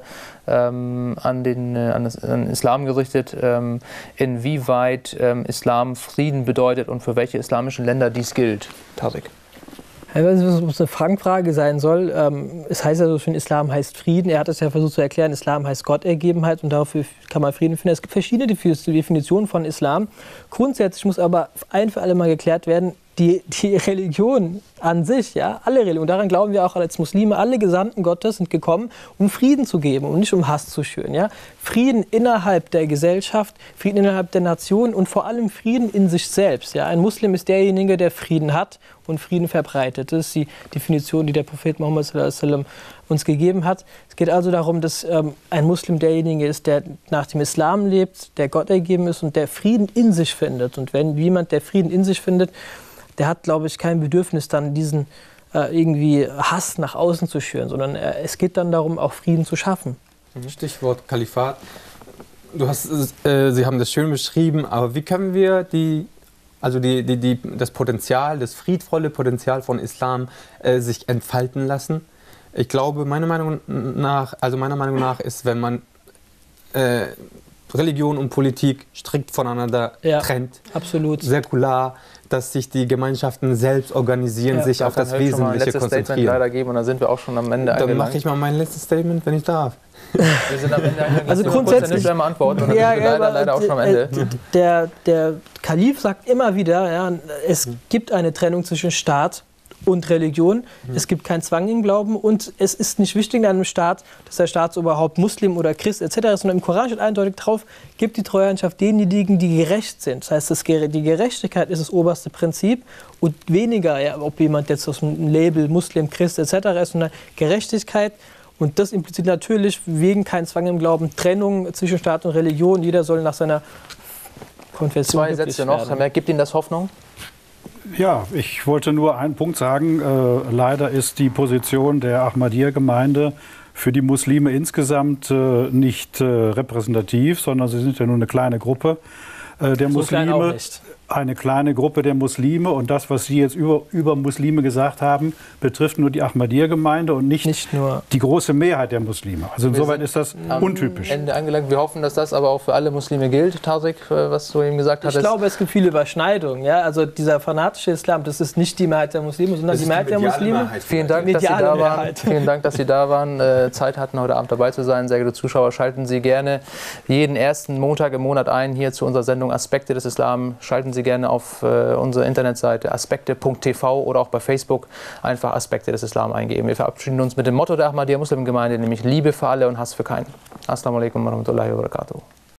ähm, an den äh, an das, an Islam gerichtet, ähm, inwieweit ähm, Islam Frieden bedeutet und für welche islamischen Länder dies gilt. Tarek. Ich weiß nicht, ob es eine Fangfrage sein soll. Es heißt ja so schön, Islam heißt Frieden. Er hat es ja versucht zu erklären, Islam heißt Gottergebenheit und dafür kann man Frieden finden. Es gibt verschiedene Definitionen von Islam. Grundsätzlich muss aber ein für alle Mal geklärt werden, die, die Religion an sich, ja, alle Religionen, daran glauben wir auch als Muslime, alle Gesandten Gottes sind gekommen, um Frieden zu geben und nicht um Hass zu schüren. Ja? Frieden innerhalb der Gesellschaft, Frieden innerhalb der Nation und vor allem Frieden in sich selbst. Ja? Ein Muslim ist derjenige, der Frieden hat und Frieden verbreitet. Das ist die Definition, die der Prophet Muhammad sallallahu alaihi wasallam uns gegeben hat. Es geht also darum, dass ähm, ein Muslim derjenige ist, der nach dem Islam lebt, der Gott ergeben ist und der Frieden in sich findet. Und wenn jemand, der Frieden in sich findet, der hat, glaube ich, kein Bedürfnis, dann diesen äh, irgendwie Hass nach außen zu schüren, sondern äh, es geht dann darum, auch Frieden zu schaffen. Stichwort Kalifat. Du hast, äh, Sie haben das schön beschrieben, aber wie können wir die, also die, die, die, das Potenzial, das friedvolle Potenzial von Islam äh, sich entfalten lassen? Ich glaube, meiner Meinung nach, also meiner Meinung nach ist, wenn man äh, Religion und Politik strikt voneinander ja, trennt, absolut. säkular, dass sich die Gemeinschaften selbst organisieren, ja, sich auf das Wesentliche schon mal ein letztes konzentrieren. Statement leider geben und dann sind wir auch schon am Ende Dann mache ich mal mein letztes Statement, wenn ich darf. Wir sind am Ende angegangen. Also grundsätzlich kurz einmal antworten und dann ja, sind wir leider, leider auch schon am Ende. Der, der Kalif sagt immer wieder, ja, es gibt eine Trennung zwischen Staat und Religion. Mhm. Es gibt keinen Zwang im Glauben und es ist nicht wichtig in einem Staat, dass der Staatsoberhaupt Muslim oder Christ et cetera ist, sondern im Koran steht eindeutig drauf, gibt die Treuhandschaft denjenigen, die gerecht sind. Das heißt, das, die Gerechtigkeit ist das oberste Prinzip und weniger, ja, ob jemand jetzt aus dem Label Muslim, Christ et cetera ist, sondern Gerechtigkeit. Und das impliziert natürlich wegen kein Zwang im Glauben, Trennung zwischen Staat und Religion. Jeder soll nach seiner Konfession Zwei Sätze noch. Herr Merck, gibt Ihnen das Hoffnung? Ja, ich wollte nur einen Punkt sagen. Äh, leider ist die Position der Ahmadiyya-Gemeinde für die Muslime insgesamt äh, nicht äh, repräsentativ, sondern sie sind ja nur eine kleine Gruppe äh, der so Muslime. Klein auch nicht. Eine kleine Gruppe der Muslime und das, was Sie jetzt über, über Muslime gesagt haben, betrifft nur die Ahmadiyya-Gemeinde und nicht, nicht nur die große Mehrheit der Muslime. Also insoweit ist das untypisch. Ende angelangt. Wir hoffen, dass das aber auch für alle Muslime gilt, Tarek, was du eben gesagt hast. Ich glaube, es gibt viele Überschneidungen. Ja? Also dieser fanatische Islam, das ist nicht die Mehrheit der Muslime, sondern die Mehrheit der Muslime. Vielen Dank, dass Sie da waren. Vielen Dank, dass Sie da waren, äh, Zeit hatten, heute Abend dabei zu sein. Sehr geehrte Zuschauer, schalten Sie gerne jeden ersten Montag im Monat ein hier zu unserer Sendung Aspekte des Islam. Schalten Sie gerne auf äh, unsere Internetseite aspekte punkt t v oder auch bei Facebook einfach Aspekte des Islam eingeben. Wir verabschieden uns mit dem Motto der Ahmadiyya Muslimgemeinde, nämlich Liebe für alle und Hass für keinen. Assalamu alaikum wa rahmatullahi wa barakatuh.